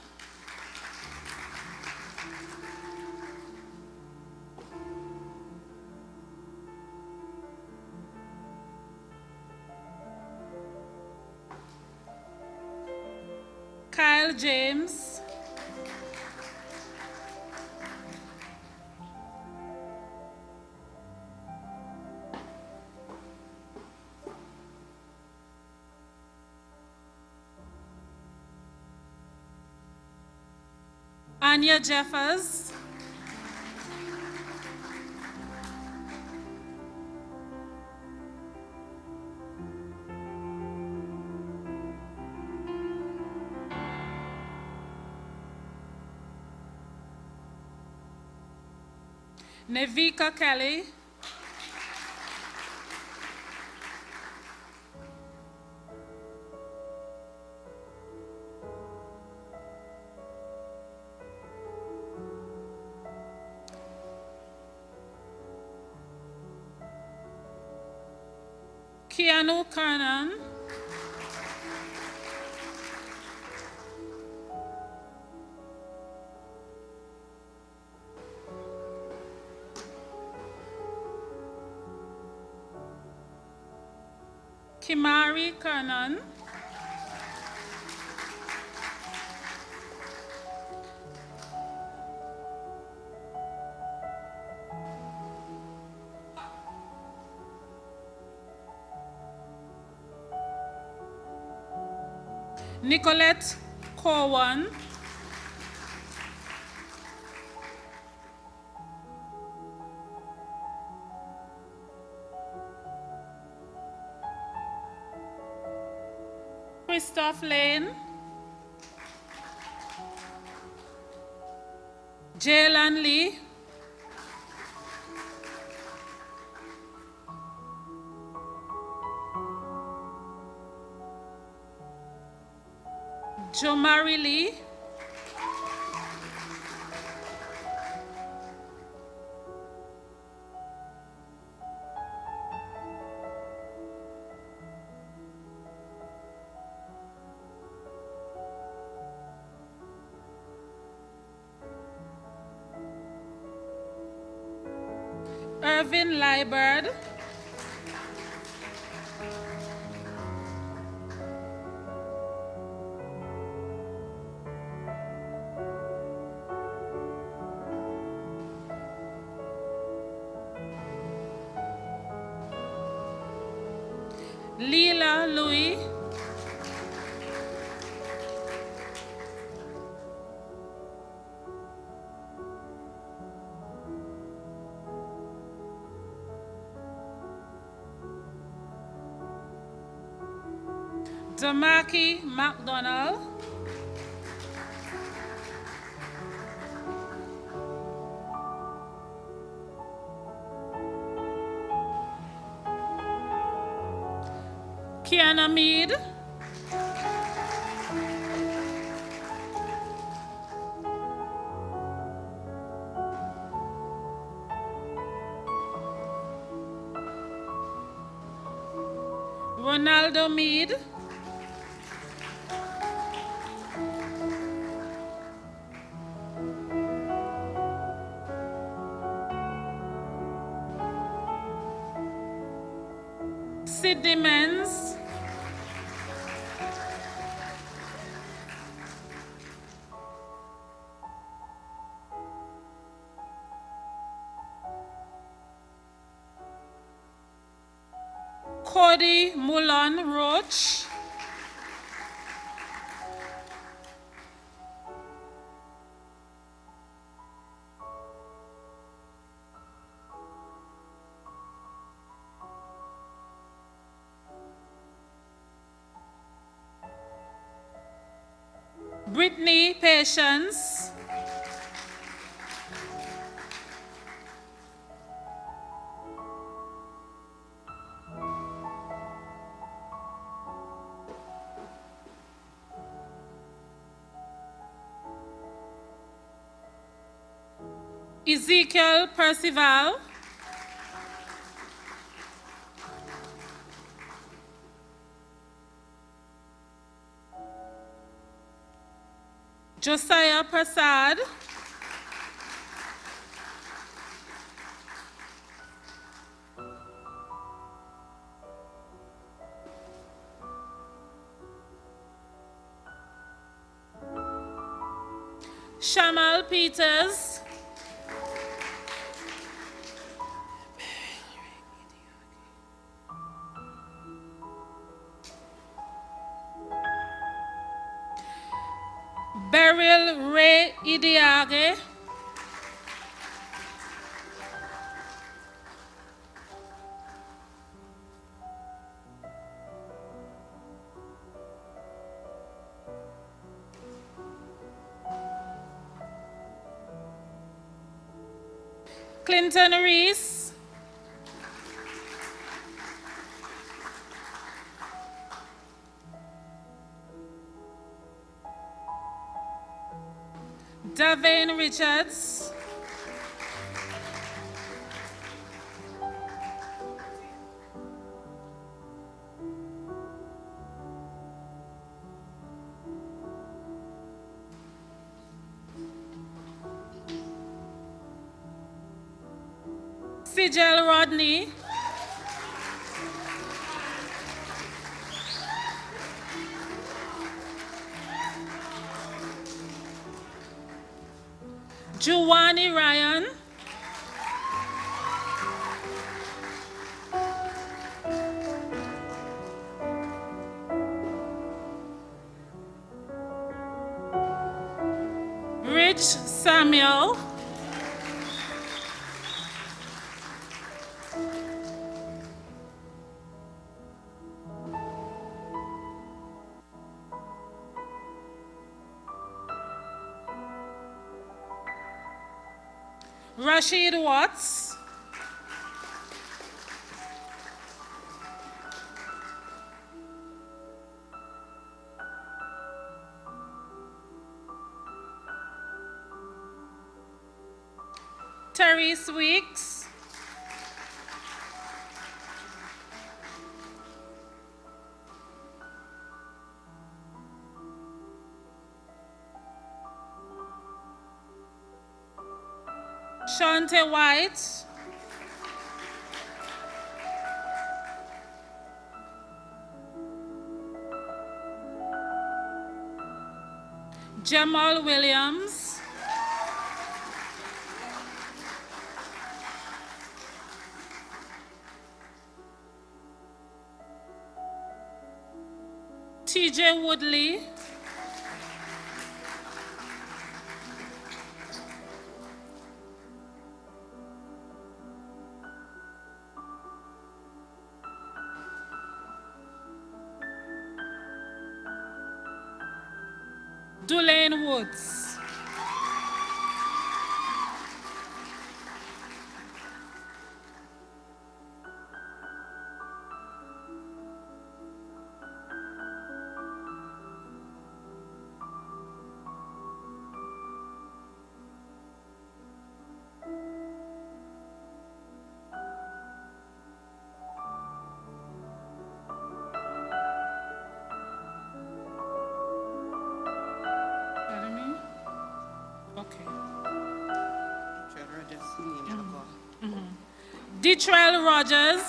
Kyle James. Anya Jeffers. Nevika Kelly. Keanu Kernan. Kimari Kernan. Nicolette Cowan. Christoph Lane. Jaylan Lee. Jomari Lee. Irvin Liebert. Leela Louis. Damaki McDonald. Kiana Mead. Ronaldo Mead. Sydney Menz. Cody Mulan Roach. Brittany Patience. Ezekiel Percival. Josiah Prasad. Shamal Peters. Beryl Ray Idiage. Clinton Reese. Davane Richards. Sigel Rodney. Juwani Ryan. Rich Samuel. Rashid Watts. Therese Weeks. Shante White. Jamal Williams. T J Woodley. Dulane Woods. Pardon me? Okay. Detrell Rogers.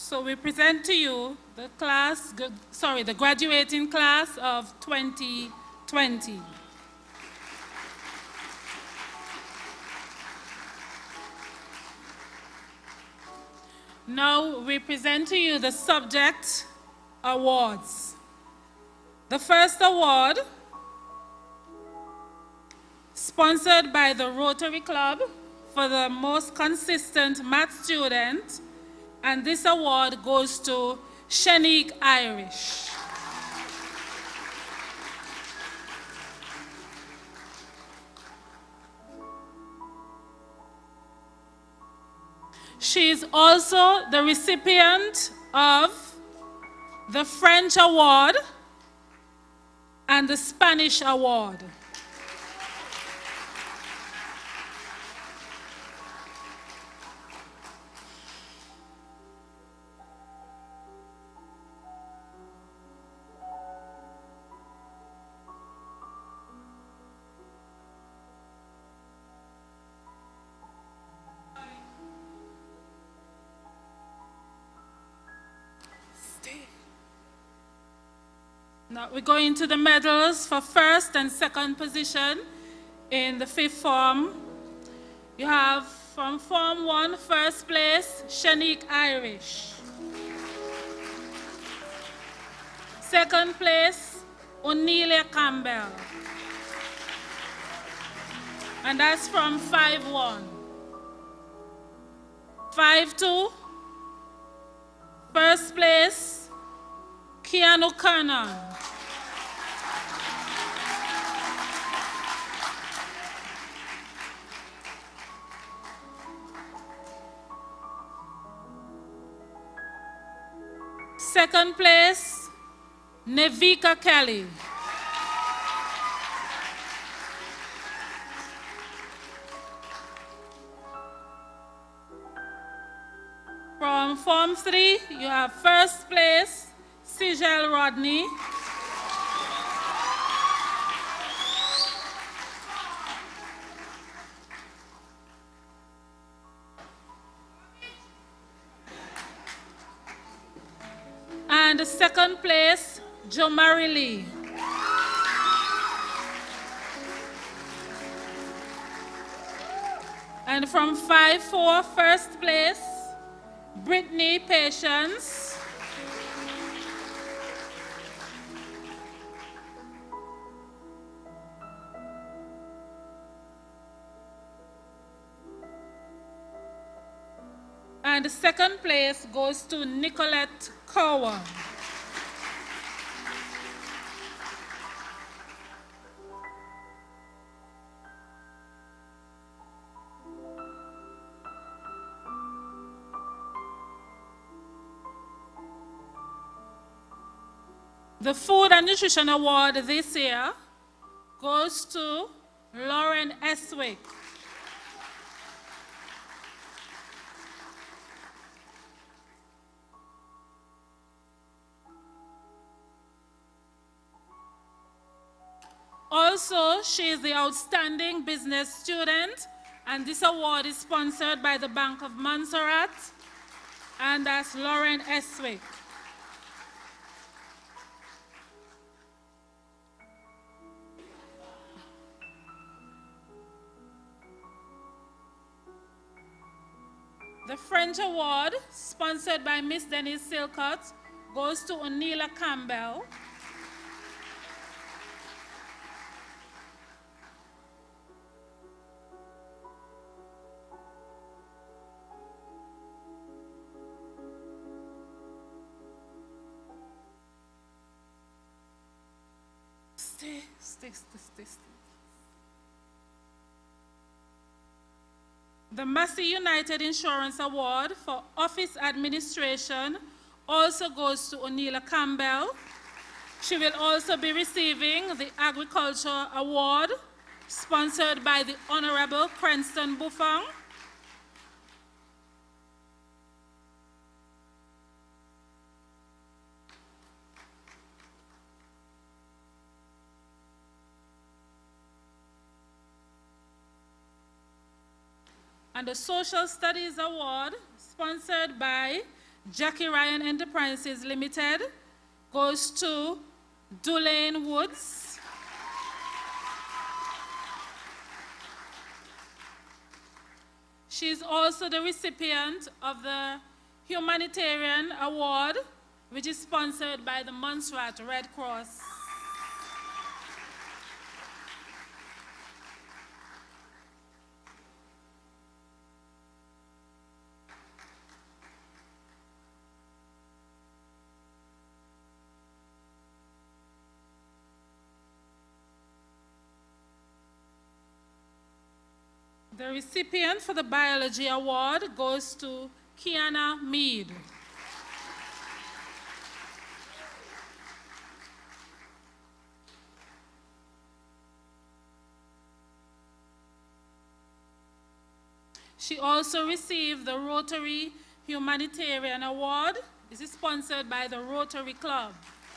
So we present to you the class, sorry, the graduating class of twenty twenty. Now we present to you the subject awards. The first award, sponsored by the Rotary Club for the most consistent math student, and this award goes to Shanique Irish. She is also the recipient of the French Award and the Spanish Award. Now we go into the medals for first and second position in the fifth form. You have from Form one, first place, Shanique Irish. Second place, Onelia Campbell. And that's from five one. five two, first place, Keanu Kernan. Second place, Nevika Kelly. From Form three, you have first place, Sigel Rodney. And the second place, Jo Marie Lee. And from five four, first place, Brittany Patience. And the second place goes to Nicolette Cowan. The Food and Nutrition Award this year goes to Lauren Eswick. Also, she is the Outstanding Business Student, and this award is sponsored by the Bank of Montserrat, and that's Lauren Eswick. The French Award, sponsored by Miss Denise Silcott, goes to Onelia Campbell. Stay, stay, stay, stay, stay. The Massey United Insurance Award for Office Administration also goes to Onelia Campbell. She will also be receiving the Agriculture Award, sponsored by the Honorable Cranston Buffon. And the Social Studies Award, sponsored by Jackie Ryan Enterprises Limited goes to Dulaine Woods. She is also the recipient of the Humanitarian Award, which is sponsored by the Montserrat Red Cross. The recipient for the Biology Award goes to Kiana Mead. She also received the Rotary Humanitarian Award. This is sponsored by the Rotary Club.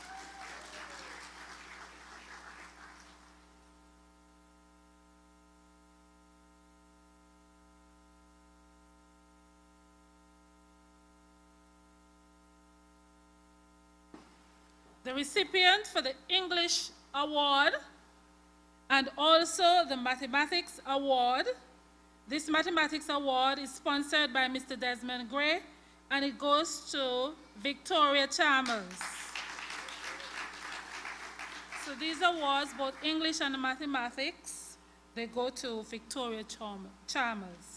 The recipient for the English Award and also the Mathematics Award. This Mathematics Award is sponsored by Mister Desmond Gray, and it goes to Victoria Chalmers. So these awards, both English and mathematics, they go to Victoria Chalmers.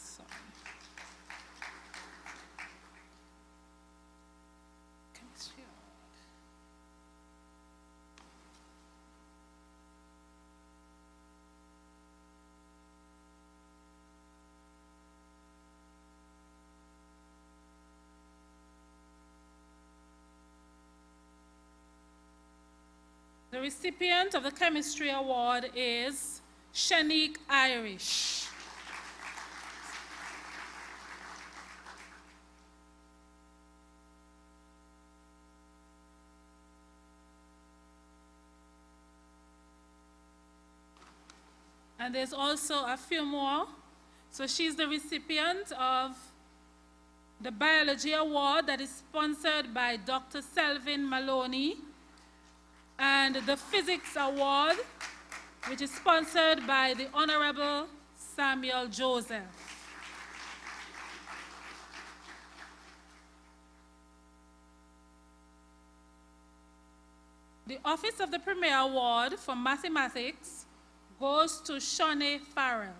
The recipient of the Chemistry Award is Shanique Irish. And there's also a few more. So she's the recipient of the Biology Award that is sponsored by Doctor Selvin Maloney, and the Physics Award, which is sponsored by the Honorable Samuel Joseph. The Office of the Premier Award for Mathematics goes to Shawnee Farrell.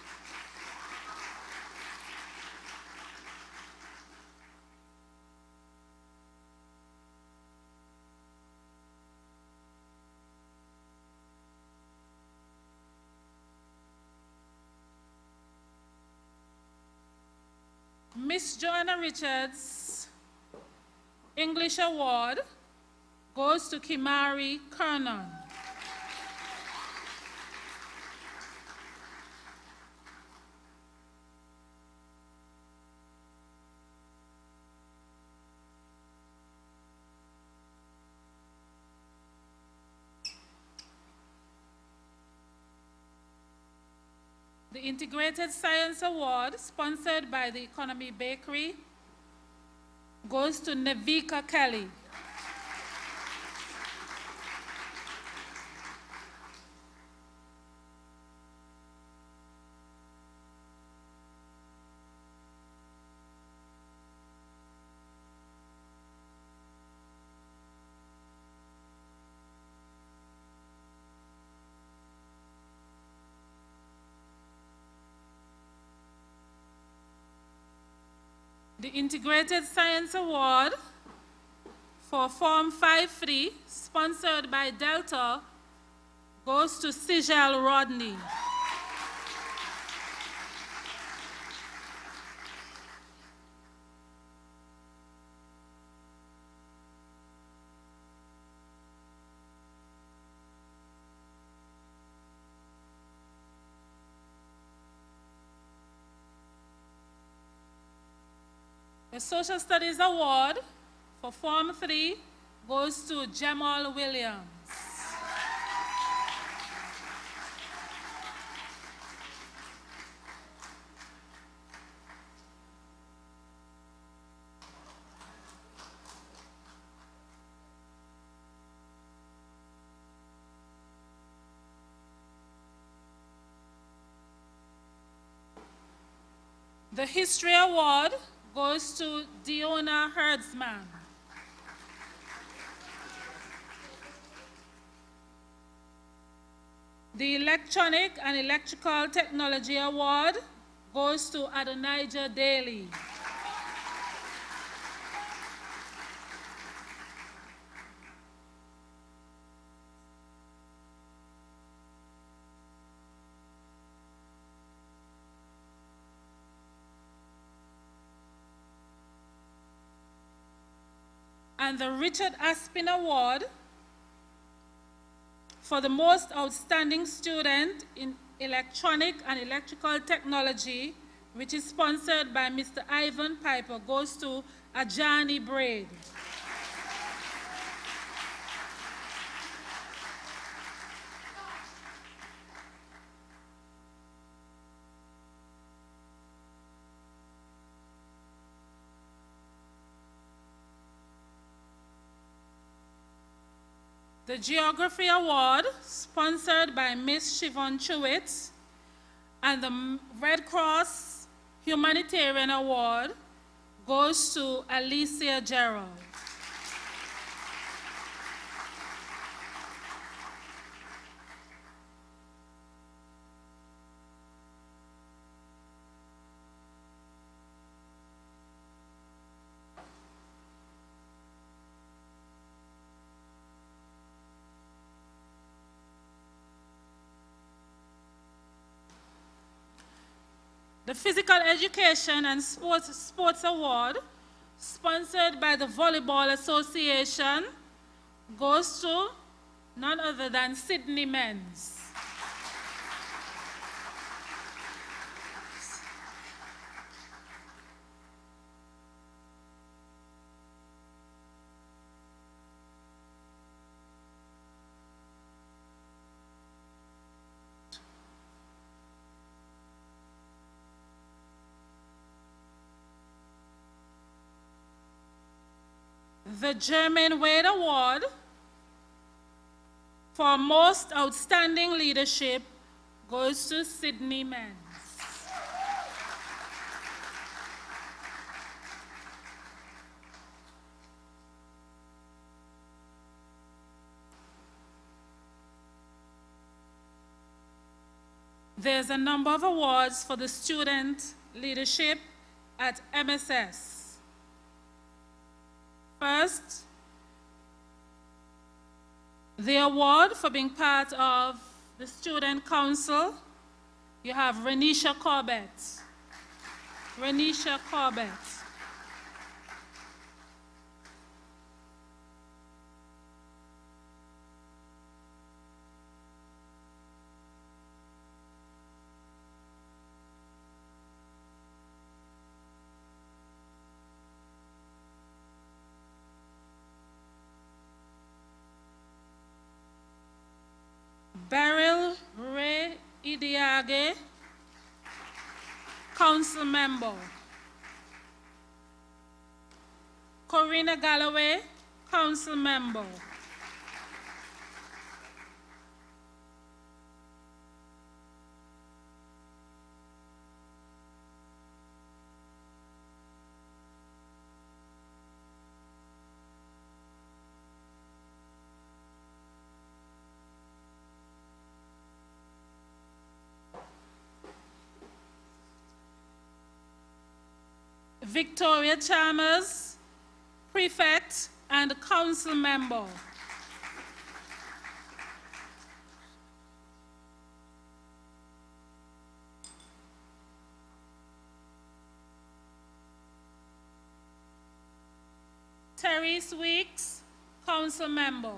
Miss Joanna Richards' English Award goes to Kimari Kernan. The Integrated Science Award, sponsored by the Economy Bakery, goes to Nevika Kelly. The Integrated Science Award for Form five three, sponsored by Delta, goes to Sijal Rodney. The Social Studies Award for Form three goes to Jamal Williams. The History Award goes to Diona Hertzman. The Electronic and Electrical Technology Award goes to Adonijah Daly. And the Richard Aspin Award for the most outstanding student in electronic and electrical technology, which is sponsored by Mister Ivan Piper, goes to Ajani Braid. The Geography Award, sponsored by Miss Siobhan Chewitz, and the Red Cross Humanitarian Award goes to Alicia Gerald. The Physical Education and Sports, Sports Award, sponsored by the Volleyball Association, goes to none other than Sydney Menz. The German Wade Award for Most Outstanding Leadership goes to Sydney Menz. There's a number of awards for the student leadership at M S S. First, the award for being part of the Student Council, you have Renisha Corbett. Renisha Corbett. Beryl Ray Idiage, Council Member. Corina Galloway, Council Member. Victoria Chalmers, Prefect and Council Member. Therese Weeks, Council Member.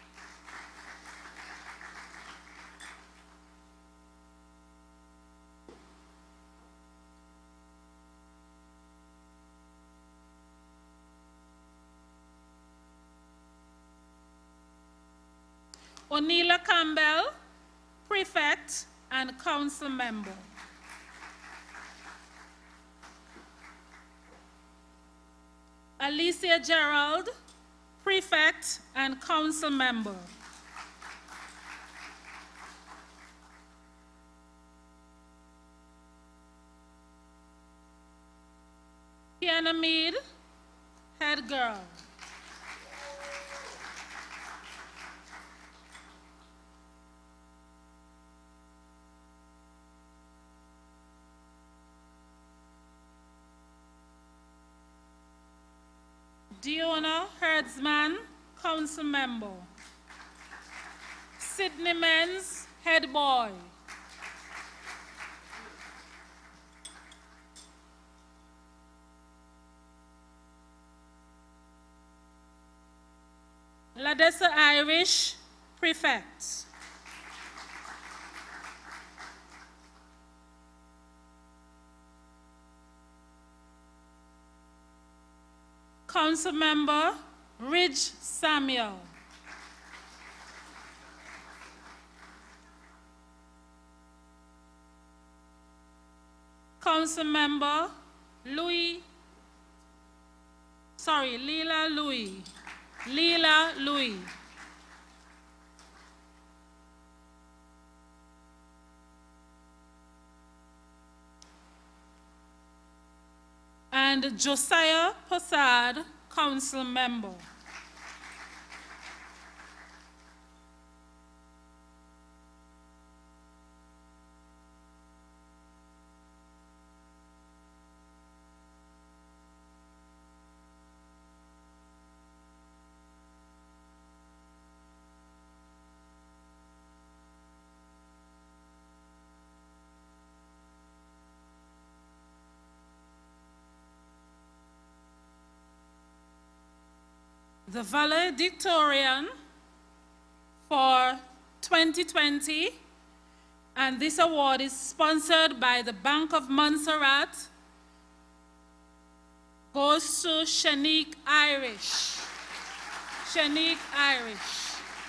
Oneila Campbell, Prefect and Council Member. Alicia Gerald, Prefect and Council Member. Kiana Mead, head girl. Diona Herdsman, council member. Sydney Menz, head boy. Ladessa Irish, prefect. Council member Ridge Samuel. Council member Louis, sorry, Leela Louis. Leela Louis. And Josiah Posad, council member. The valedictorian for twenty twenty, and this award is sponsored by the Bank of Montserrat, goes to Shanique Irish. Shanique Irish.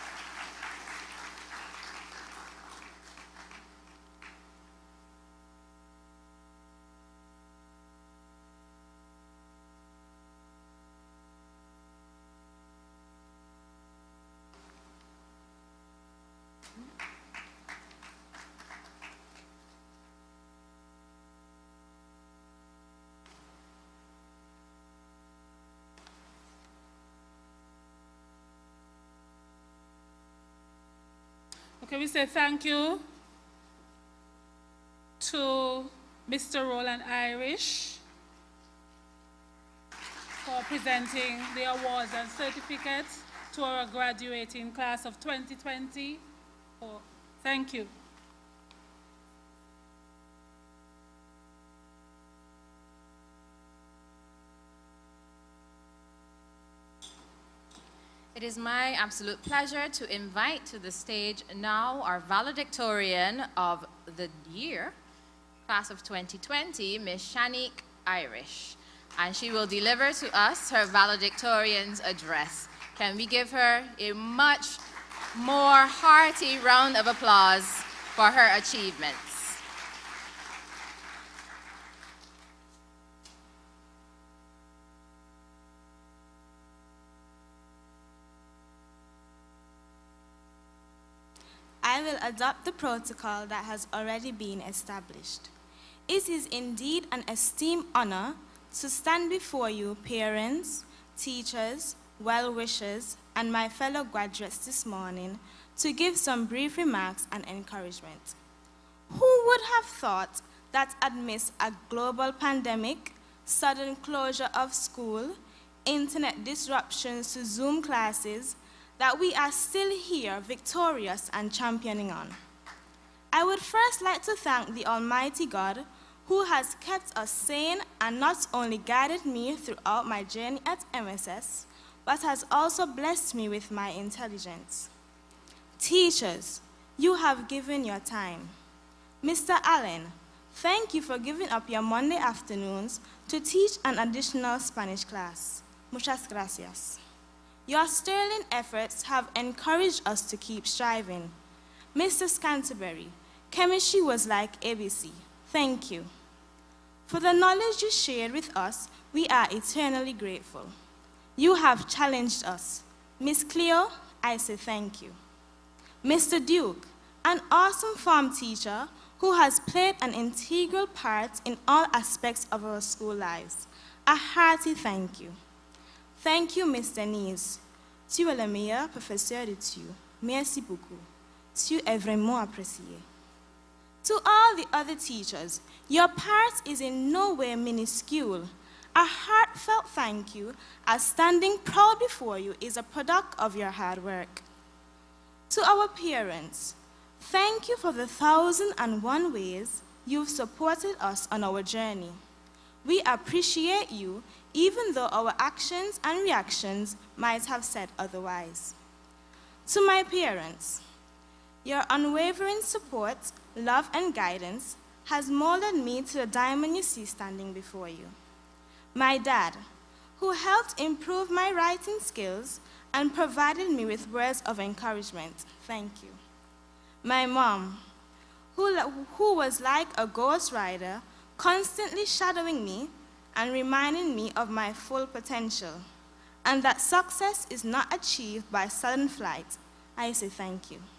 Okay, we say thank you to Mister Roland Irish for presenting the awards and certificates to our graduating class of twenty twenty. Oh, thank you. It is my absolute pleasure to invite to the stage now our valedictorian of the year, class of twenty twenty, Miss Shanique Irish. And she will deliver to us her valedictorian's address. Can we give her a much more hearty round of applause for her achievements? I will adopt the protocol that has already been established. It is indeed an esteemed honor to stand before you, parents, teachers, well-wishers, and my fellow graduates this morning to give some brief remarks and encouragement. Who would have thought that amidst a global pandemic, sudden closure of school, internet disruptions to Zoom classes, that we are still here victorious and championing on? I would first like to thank the Almighty God who has kept us sane and not only guided me throughout my journey at M S S, but has also blessed me with my intelligence. Teachers, you have given your time. Mister Allen, thank you for giving up your Monday afternoons to teach an additional Spanish class. Muchas gracias. Your sterling efforts have encouraged us to keep striving. Mister Scanterbury, chemistry was like A B C. Thank you. For the knowledge you shared with us, we are eternally grateful. You have challenged us. Miss Cleo, I say thank you. Mister Duke, an awesome form teacher who has played an integral part in all aspects of our school lives. a hearty thank you. Thank you, Miss Denise. Tu es le meilleur professeur de tu. Merci beaucoup. Tu es vraiment apprécié. To all the other teachers, your part is in no way minuscule. A heartfelt thank you, as standing proud before you, is a product of your hard work. To our parents, thank you for the thousand and one ways you've supported us on our journey. We appreciate you, even though our actions and reactions might have said otherwise. To my parents, your unwavering support, love, and guidance has molded me to the diamond you see standing before you. My dad, who helped improve my writing skills and provided me with words of encouragement, thank you. My mom, who, who was like a ghost rider, constantly shadowing me and reminding me of my full potential, and that success is not achieved by sudden flight, I say thank you.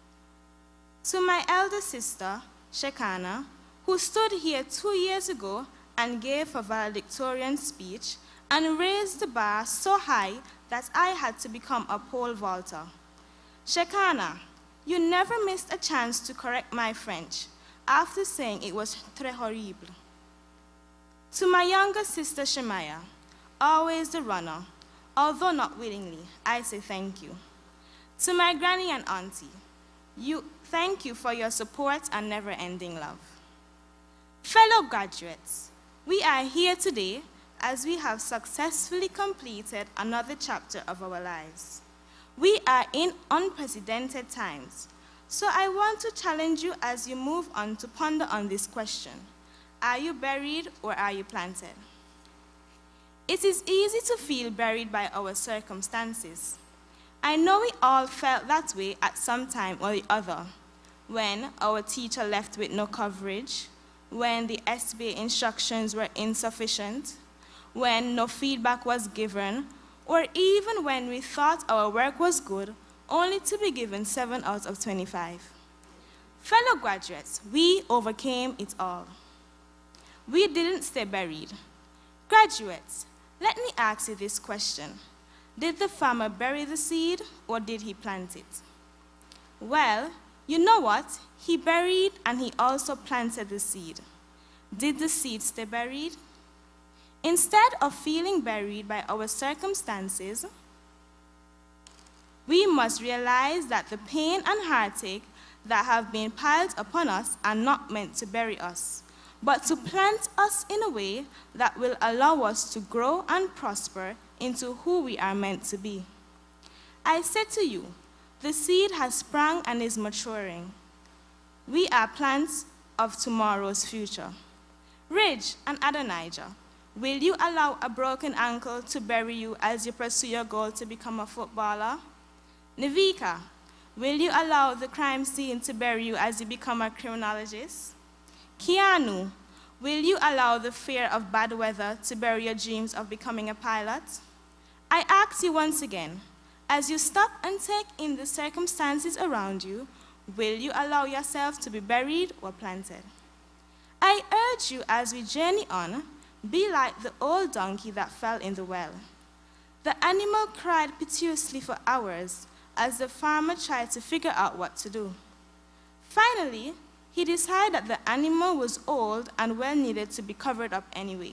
To my elder sister, Shekana, who stood here two years ago and gave a valedictorian speech and raised the bar so high that I had to become a pole vaulter. Shekana, you never missed a chance to correct my French after saying it was très horrible. To my younger sister, Shemaya, always the runner, although not willingly, I say thank you. To my granny and auntie, you, thank you for your support and never-ending love. Fellow graduates, we are here today as we have successfully completed another chapter of our lives. We are in unprecedented times, so I want to challenge you as you move on to ponder on this question. Are you buried or are you planted? It is easy to feel buried by our circumstances. I know we all felt that way at some time or the other, when our teacher left with no coverage, when the S B A instructions were insufficient, when no feedback was given, or even when we thought our work was good, only to be given seven out of twenty-five. Fellow graduates, we overcame it all. We didn't stay buried. Graduates, let me ask you this question. Did the farmer bury the seed, or did he plant it? Well, you know what? He buried and he also planted the seed. Did the seed stay buried? Instead of feeling buried by our circumstances, we must realize that the pain and heartache that have been piled upon us are not meant to bury us, but to plant us in a way that will allow us to grow and prosper into who we are meant to be. I said to you, the seed has sprung and is maturing. We are plants of tomorrow's future. Ridge and Adonijah, will you allow a broken ankle to bury you as you pursue your goal to become a footballer? Nivika, will you allow the crime scene to bury you as you become a criminologist? Keanu, will you allow the fear of bad weather to bury your dreams of becoming a pilot? I ask you once again, as you stop and take in the circumstances around you, will you allow yourself to be buried or planted? I urge you as we journey on, be like the old donkey that fell in the well. The animal cried piteously for hours as the farmer tried to figure out what to do. Finally, he decided that the animal was old and well needed to be covered up anyway.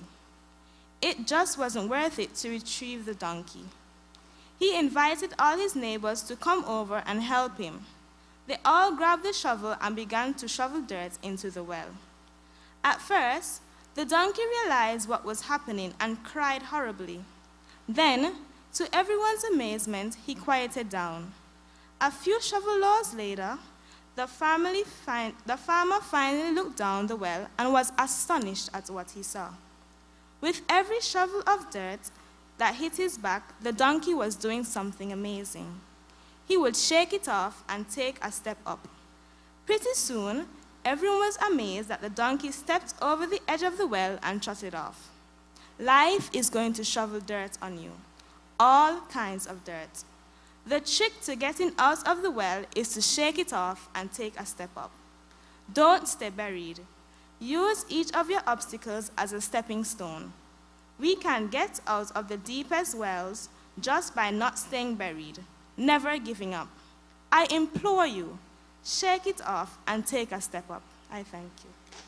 It just wasn't worth it to retrieve the donkey. He invited all his neighbors to come over and help him. They all grabbed the shovel and began to shovel dirt into the well. At first, the donkey realized what was happening and cried horribly. Then, to everyone's amazement, he quieted down. A few shovel loads later, the, fin the farmer finally looked down the well and was astonished at what he saw. With every shovel of dirt that hit his back, the donkey was doing something amazing. He would shake it off and take a step up. Pretty soon, everyone was amazed that the donkey stepped over the edge of the well and trotted off. Life is going to shovel dirt on you, all kinds of dirt. The trick to getting out of the well is to shake it off and take a step up. Don't stay buried. Use each of your obstacles as a stepping stone. We can get out of the deepest wells just by not staying buried, never giving up. I implore you, shake it off and take a step up. I thank you.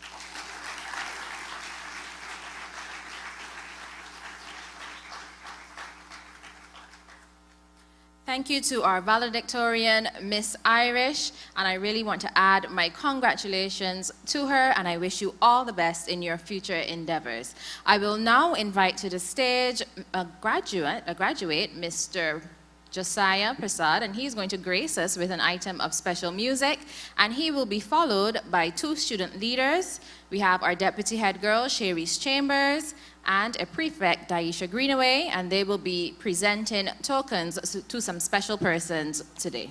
Thank you to our valedictorian, Miss Irish, and I really want to add my congratulations to her, and I wish you all the best in your future endeavors. I will now invite to the stage a graduate, a graduate, Mister Josiah Prasad, and he's going to grace us with an item of special music, and he will be followed by two student leaders. We have our deputy head girl, Cherise Chambers, and a prefect, Daisha Greenaway, and they will be presenting tokens to some special persons today.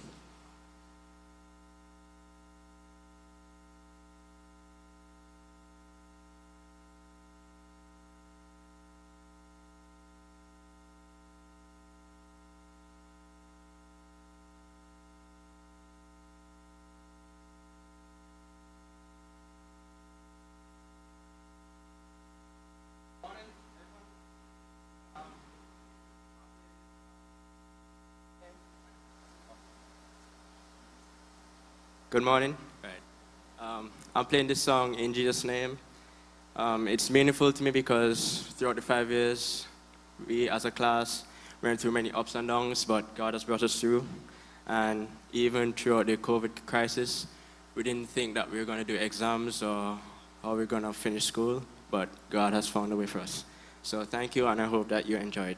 Good morning. Right. Um, I'm playing this song in Jesus' name. Um, it's meaningful to me because throughout the five years, we as a class went through many ups and downs, but God has brought us through. And even throughout the COVID crisis, we didn't think that we were going to do exams or how we're going to finish school, but God has found a way for us. So thank you, and I hope that you enjoyed.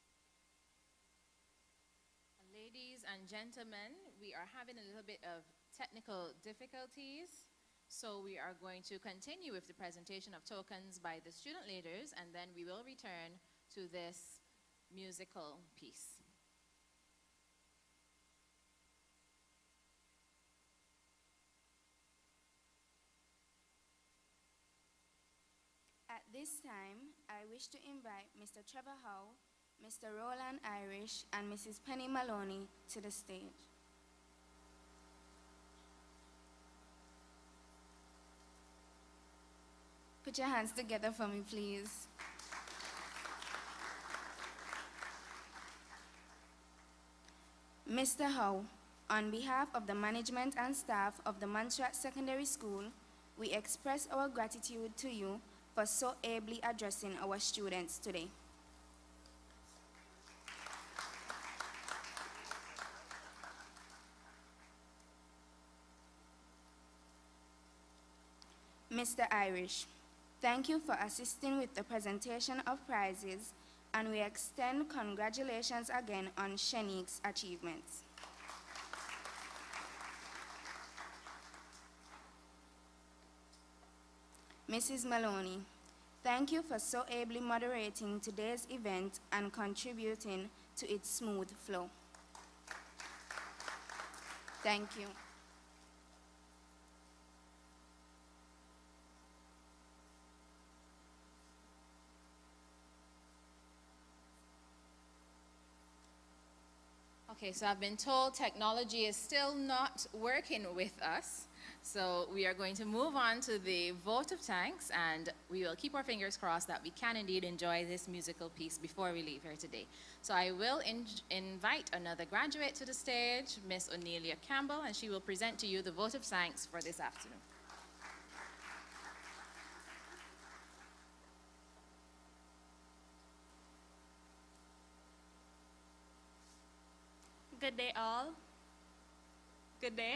Ladies and gentlemen, we are having a little bit of technical difficulties. So we are going to continue with the presentation of tokens by the student leaders, and then we will return to this musical piece. At this time, I wish to invite Mister Trevor Howe, Mister Roland Irish, and Missus Penny Maloney to the stage. Put your hands together for me, please. Mister Howe, on behalf of the management and staff of the Montserrat Secondary School, we express our gratitude to you for so ably addressing our students today. Mister Irish, thank you for assisting with the presentation of prizes, and we extend congratulations again on Shanique's achievements. Missus Maloney, thank you for so ably moderating today's event and contributing to its smooth flow. Thank you. Okay, so I've been told technology is still not working with us. So we are going to move on to the vote of thanks, and we will keep our fingers crossed that we can indeed enjoy this musical piece before we leave here today. So I will in invite another graduate to the stage, Miss Onelia Campbell, and she will present to you the vote of thanks for this afternoon. Good day, all. Good day.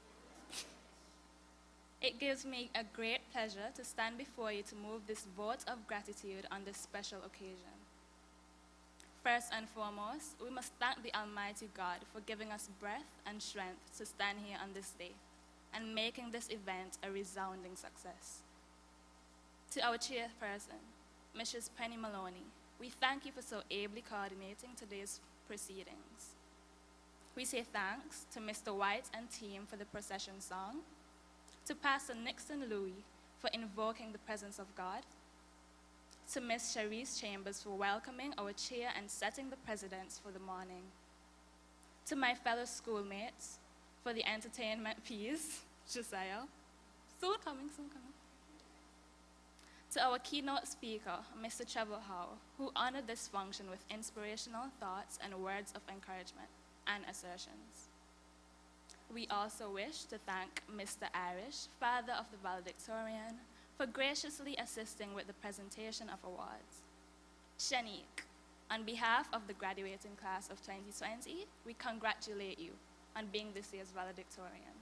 It gives me a great pleasure to stand before you to move this vote of gratitude on this special occasion. First and foremost, we must thank the Almighty God for giving us breath and strength to stand here on this day and making this event a resounding success. To our chairperson, Missus Penny Maloney, we thank you for so ably coordinating today's proceedings. We say thanks to Mister White and team for the procession song, to Pastor Nixon Louis for invoking the presence of God, to Miss Cherise Chambers for welcoming our chair and setting the precedence for the morning, to my fellow schoolmates for the entertainment piece, Josiah, soon coming, soon coming, to our keynote speaker, Mister Trevor Howe, who honored this function with inspirational thoughts and words of encouragement and assertions. We also wish to thank Mister Irish, father of the valedictorian, for graciously assisting with the presentation of awards. Shanique, on behalf of the graduating class of twenty twenty, we congratulate you on being this year's valedictorian.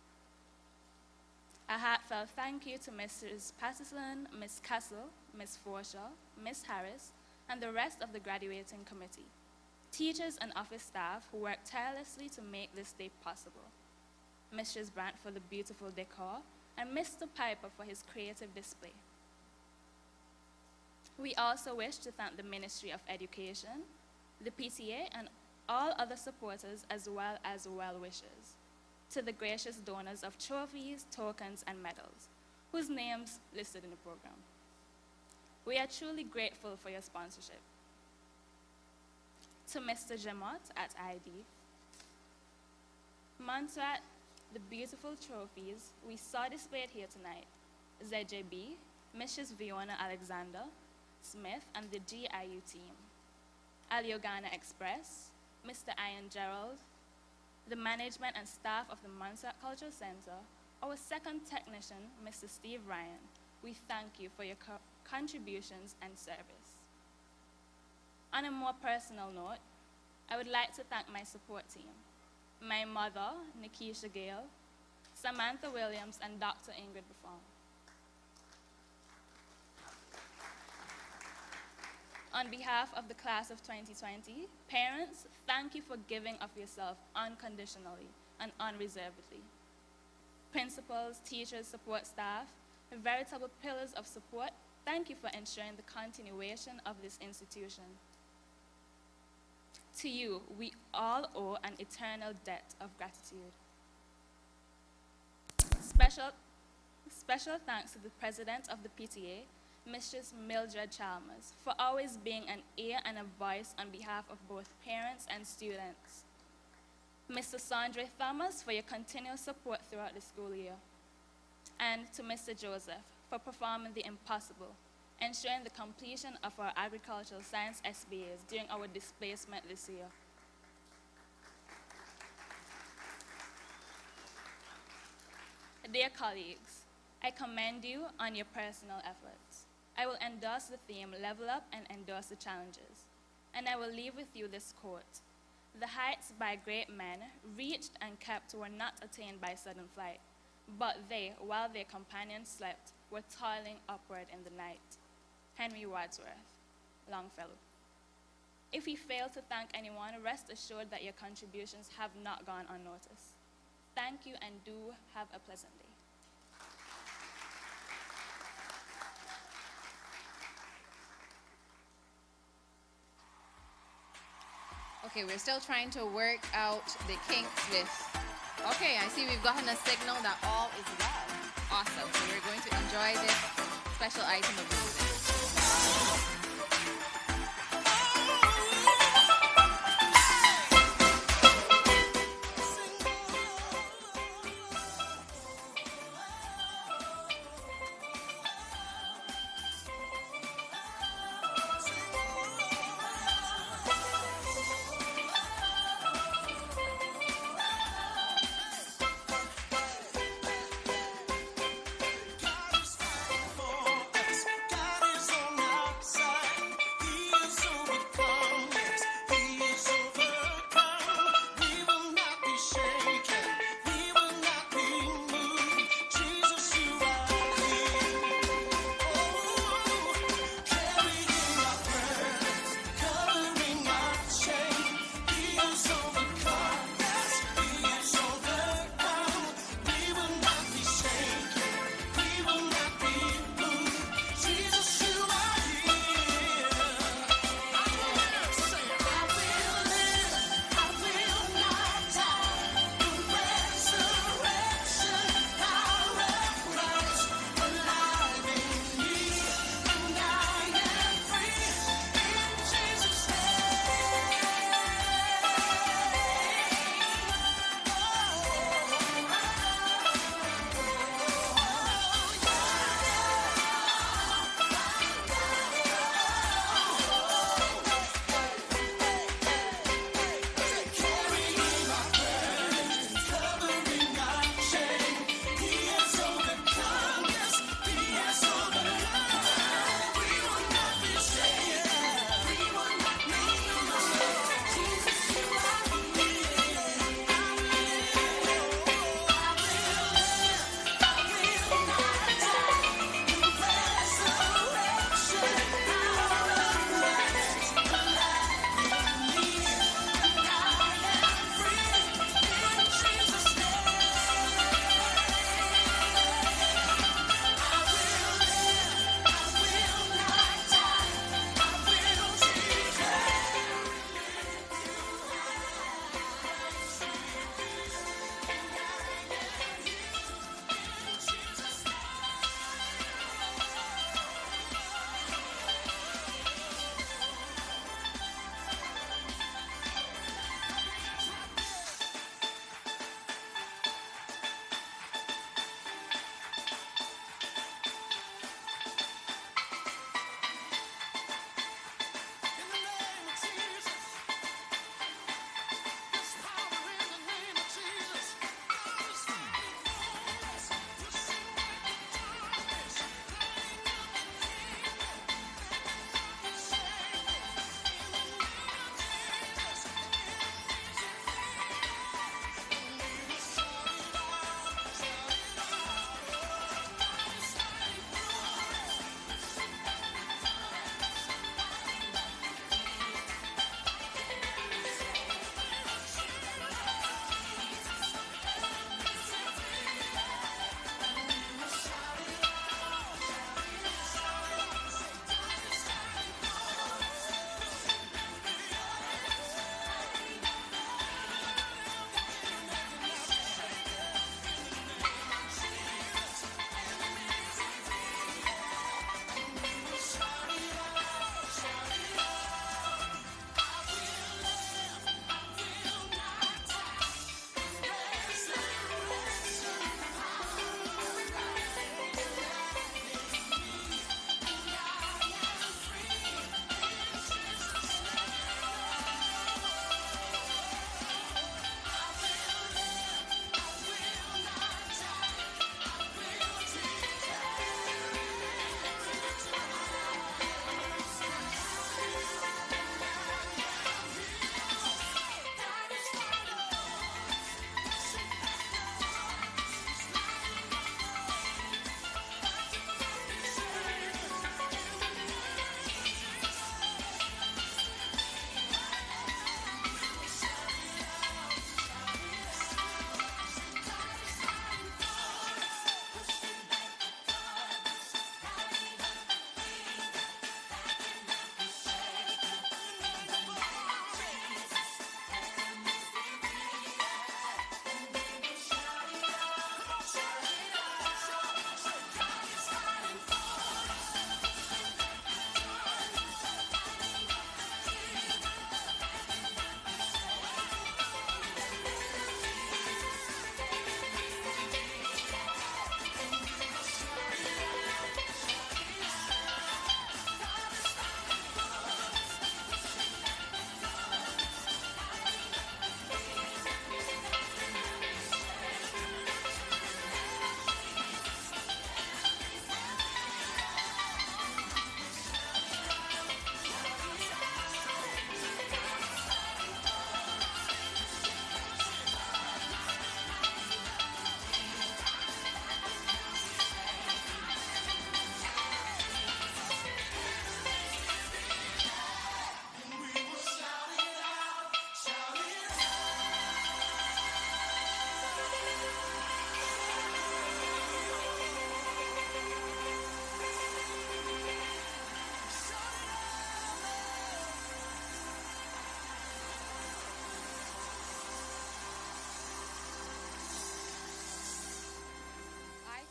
A heartfelt thank you to Missus Patterson, Miss Castle, Miss Forshaw, Miss Harris, and the rest of the graduating committee, teachers and office staff who worked tirelessly to make this day possible, Missus Brandt for the beautiful decor, and Mister Piper for his creative display. We also wish to thank the Ministry of Education, the P T A, and all other supporters as well as well-wishers, to the gracious donors of trophies, tokens, and medals, whose names listed in the program. We are truly grateful for your sponsorship. To Mister Jamot at I D, Montserrat, the beautiful trophies we saw displayed here tonight, Z J B, Missus Fiona Alexander, Smith, and the G I U team, Aliogana Express, Mister Ian Gerald, the management and staff of the Montserrat Cultural Center, our second technician, Mister Steve Ryan, we thank you for your co contributions and service. On a more personal note, I would like to thank my support team, my mother, Nikisha Gale, Samantha Williams, and Doctor Ingrid Buffon. On behalf of the class of twenty twenty, parents, thank you for giving of yourself unconditionally and unreservedly. Principals, teachers, support staff, veritable pillars of support, thank you for ensuring the continuation of this institution. To you, we all owe an eternal debt of gratitude. Special, special thanks to the president of the P T A, Mistress Mildred Chalmers, for always being an ear and a voice on behalf of both parents and students. Mister Sandre Thomas, for your continuous support throughout the school year. And to Mister Joseph, for performing the impossible, ensuring the completion of our agricultural science S B As during our displacement this year. Dear colleagues, I commend you on your personal efforts. I will endorse the theme, level up and endorse the challenges. And I will leave with you this quote: the heights by great men reached and kept were not attained by sudden flight, but they, while their companions slept, were toiling upward in the night. Henry Wadsworth, Longfellow. If we fail to thank anyone, rest assured that your contributions have not gone unnoticed. Thank you and do have a pleasant day. Okay, we're still trying to work out the kinks with, okay, I see we've gotten a signal that all is well. Awesome, so we're going to enjoy this special item of music. God is on our side.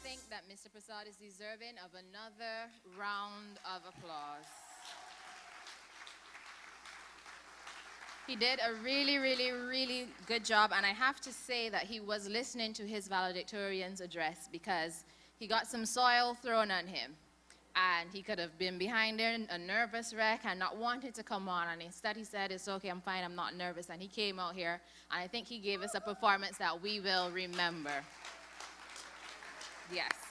think that Mister Prasad is deserving of another round of applause. He did a really, really, really good job, and I have to say that he was listening to his valedictorian's address because he got some soil thrown on him, and he could have been behind there, a nervous wreck, and not wanted to come on, and instead he said, it's okay, I'm fine, I'm not nervous, and he came out here, and I think he gave us a performance that we will remember. Yes.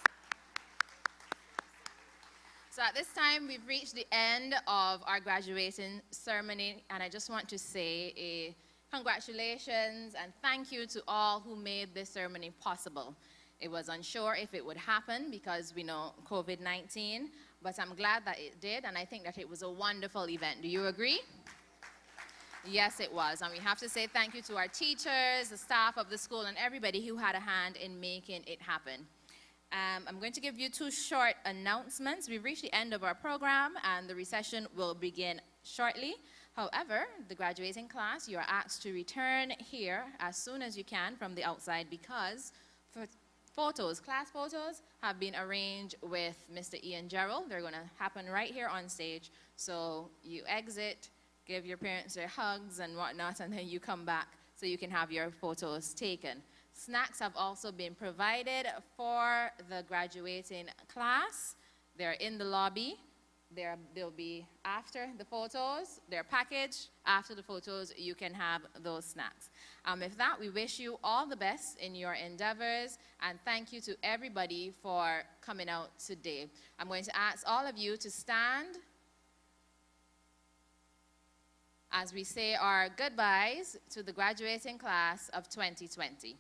So at this time, we've reached the end of our graduating ceremony, and I just want to say a congratulations and thank you to all who made this ceremony possible. It was unsure if it would happen because we know COVID nineteen, but I'm glad that it did, and I think that it was a wonderful event. Do you agree? Yes, it was, and we have to say thank you to our teachers, the staff of the school, and everybody who had a hand in making it happen. Um, I'm going to give you two short announcements. We've reached the end of our program, and the recession will begin shortly. However, the graduating class, you are asked to return here as soon as you can from the outside because for photos, class photos, have been arranged with Mister Ian Gerald. They're going to happen right here on stage. So you exit, give your parents their hugs and whatnot, and then you come back so you can have your photos taken. Snacks have also been provided for the graduating class. They're in the lobby. They're, they'll be after the photos. They're packaged. After the photos, you can have those snacks. Um, with that, we wish you all the best in your endeavors, and thank you to everybody for coming out today. I'm going to ask all of you to stand as we say our goodbyes to the graduating class of twenty twenty.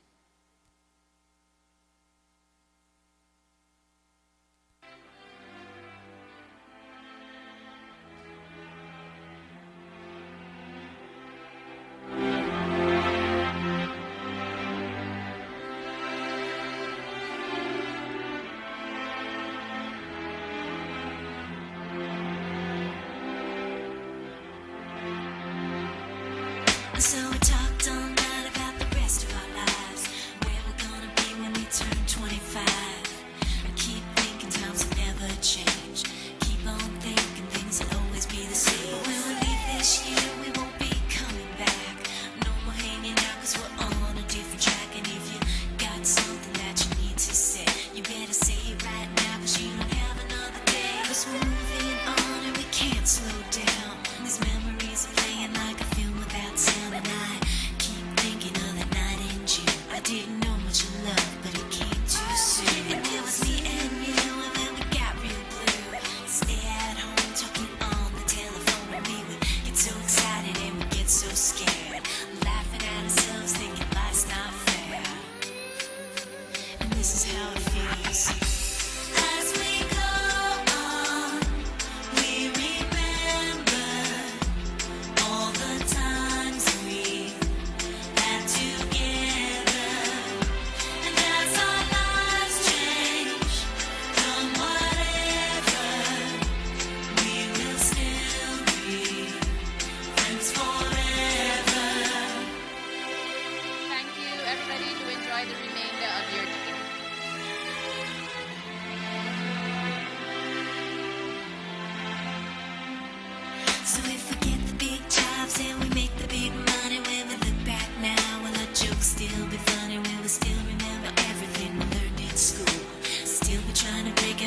So we talked all night about the rest of our lives, where we're gonna be when we turn twenty-five. I keep thinking times will never change. Keep on thinking things will always be the same. But when we leave this year, we won't be coming back. No more hanging out cause we're on a different track. And if you got something that you need to say, you better say it right now cause you don't have another day. Cause we're moving on and we can't slow down. These memories are playing like a film without sound. And I keep thinking of that night in June. I didn't know much of love, but it came too soon. And it was me and you, and then we got real blue. Stay at home talking on the telephone, and we would get so excited and we'd get so scared, laughing at ourselves, thinking life's not fair. And this is how it feels. As we go on, we remember all the times we had together. And as our lives change from whatever, we will still be friends forever. Thank you, everybody, to enjoy the remainder of your day. So if we get the big jobs and we make the big money, when we look back now, will our jokes still be funny? Will we still remember everything we learned in school? Still be trying to break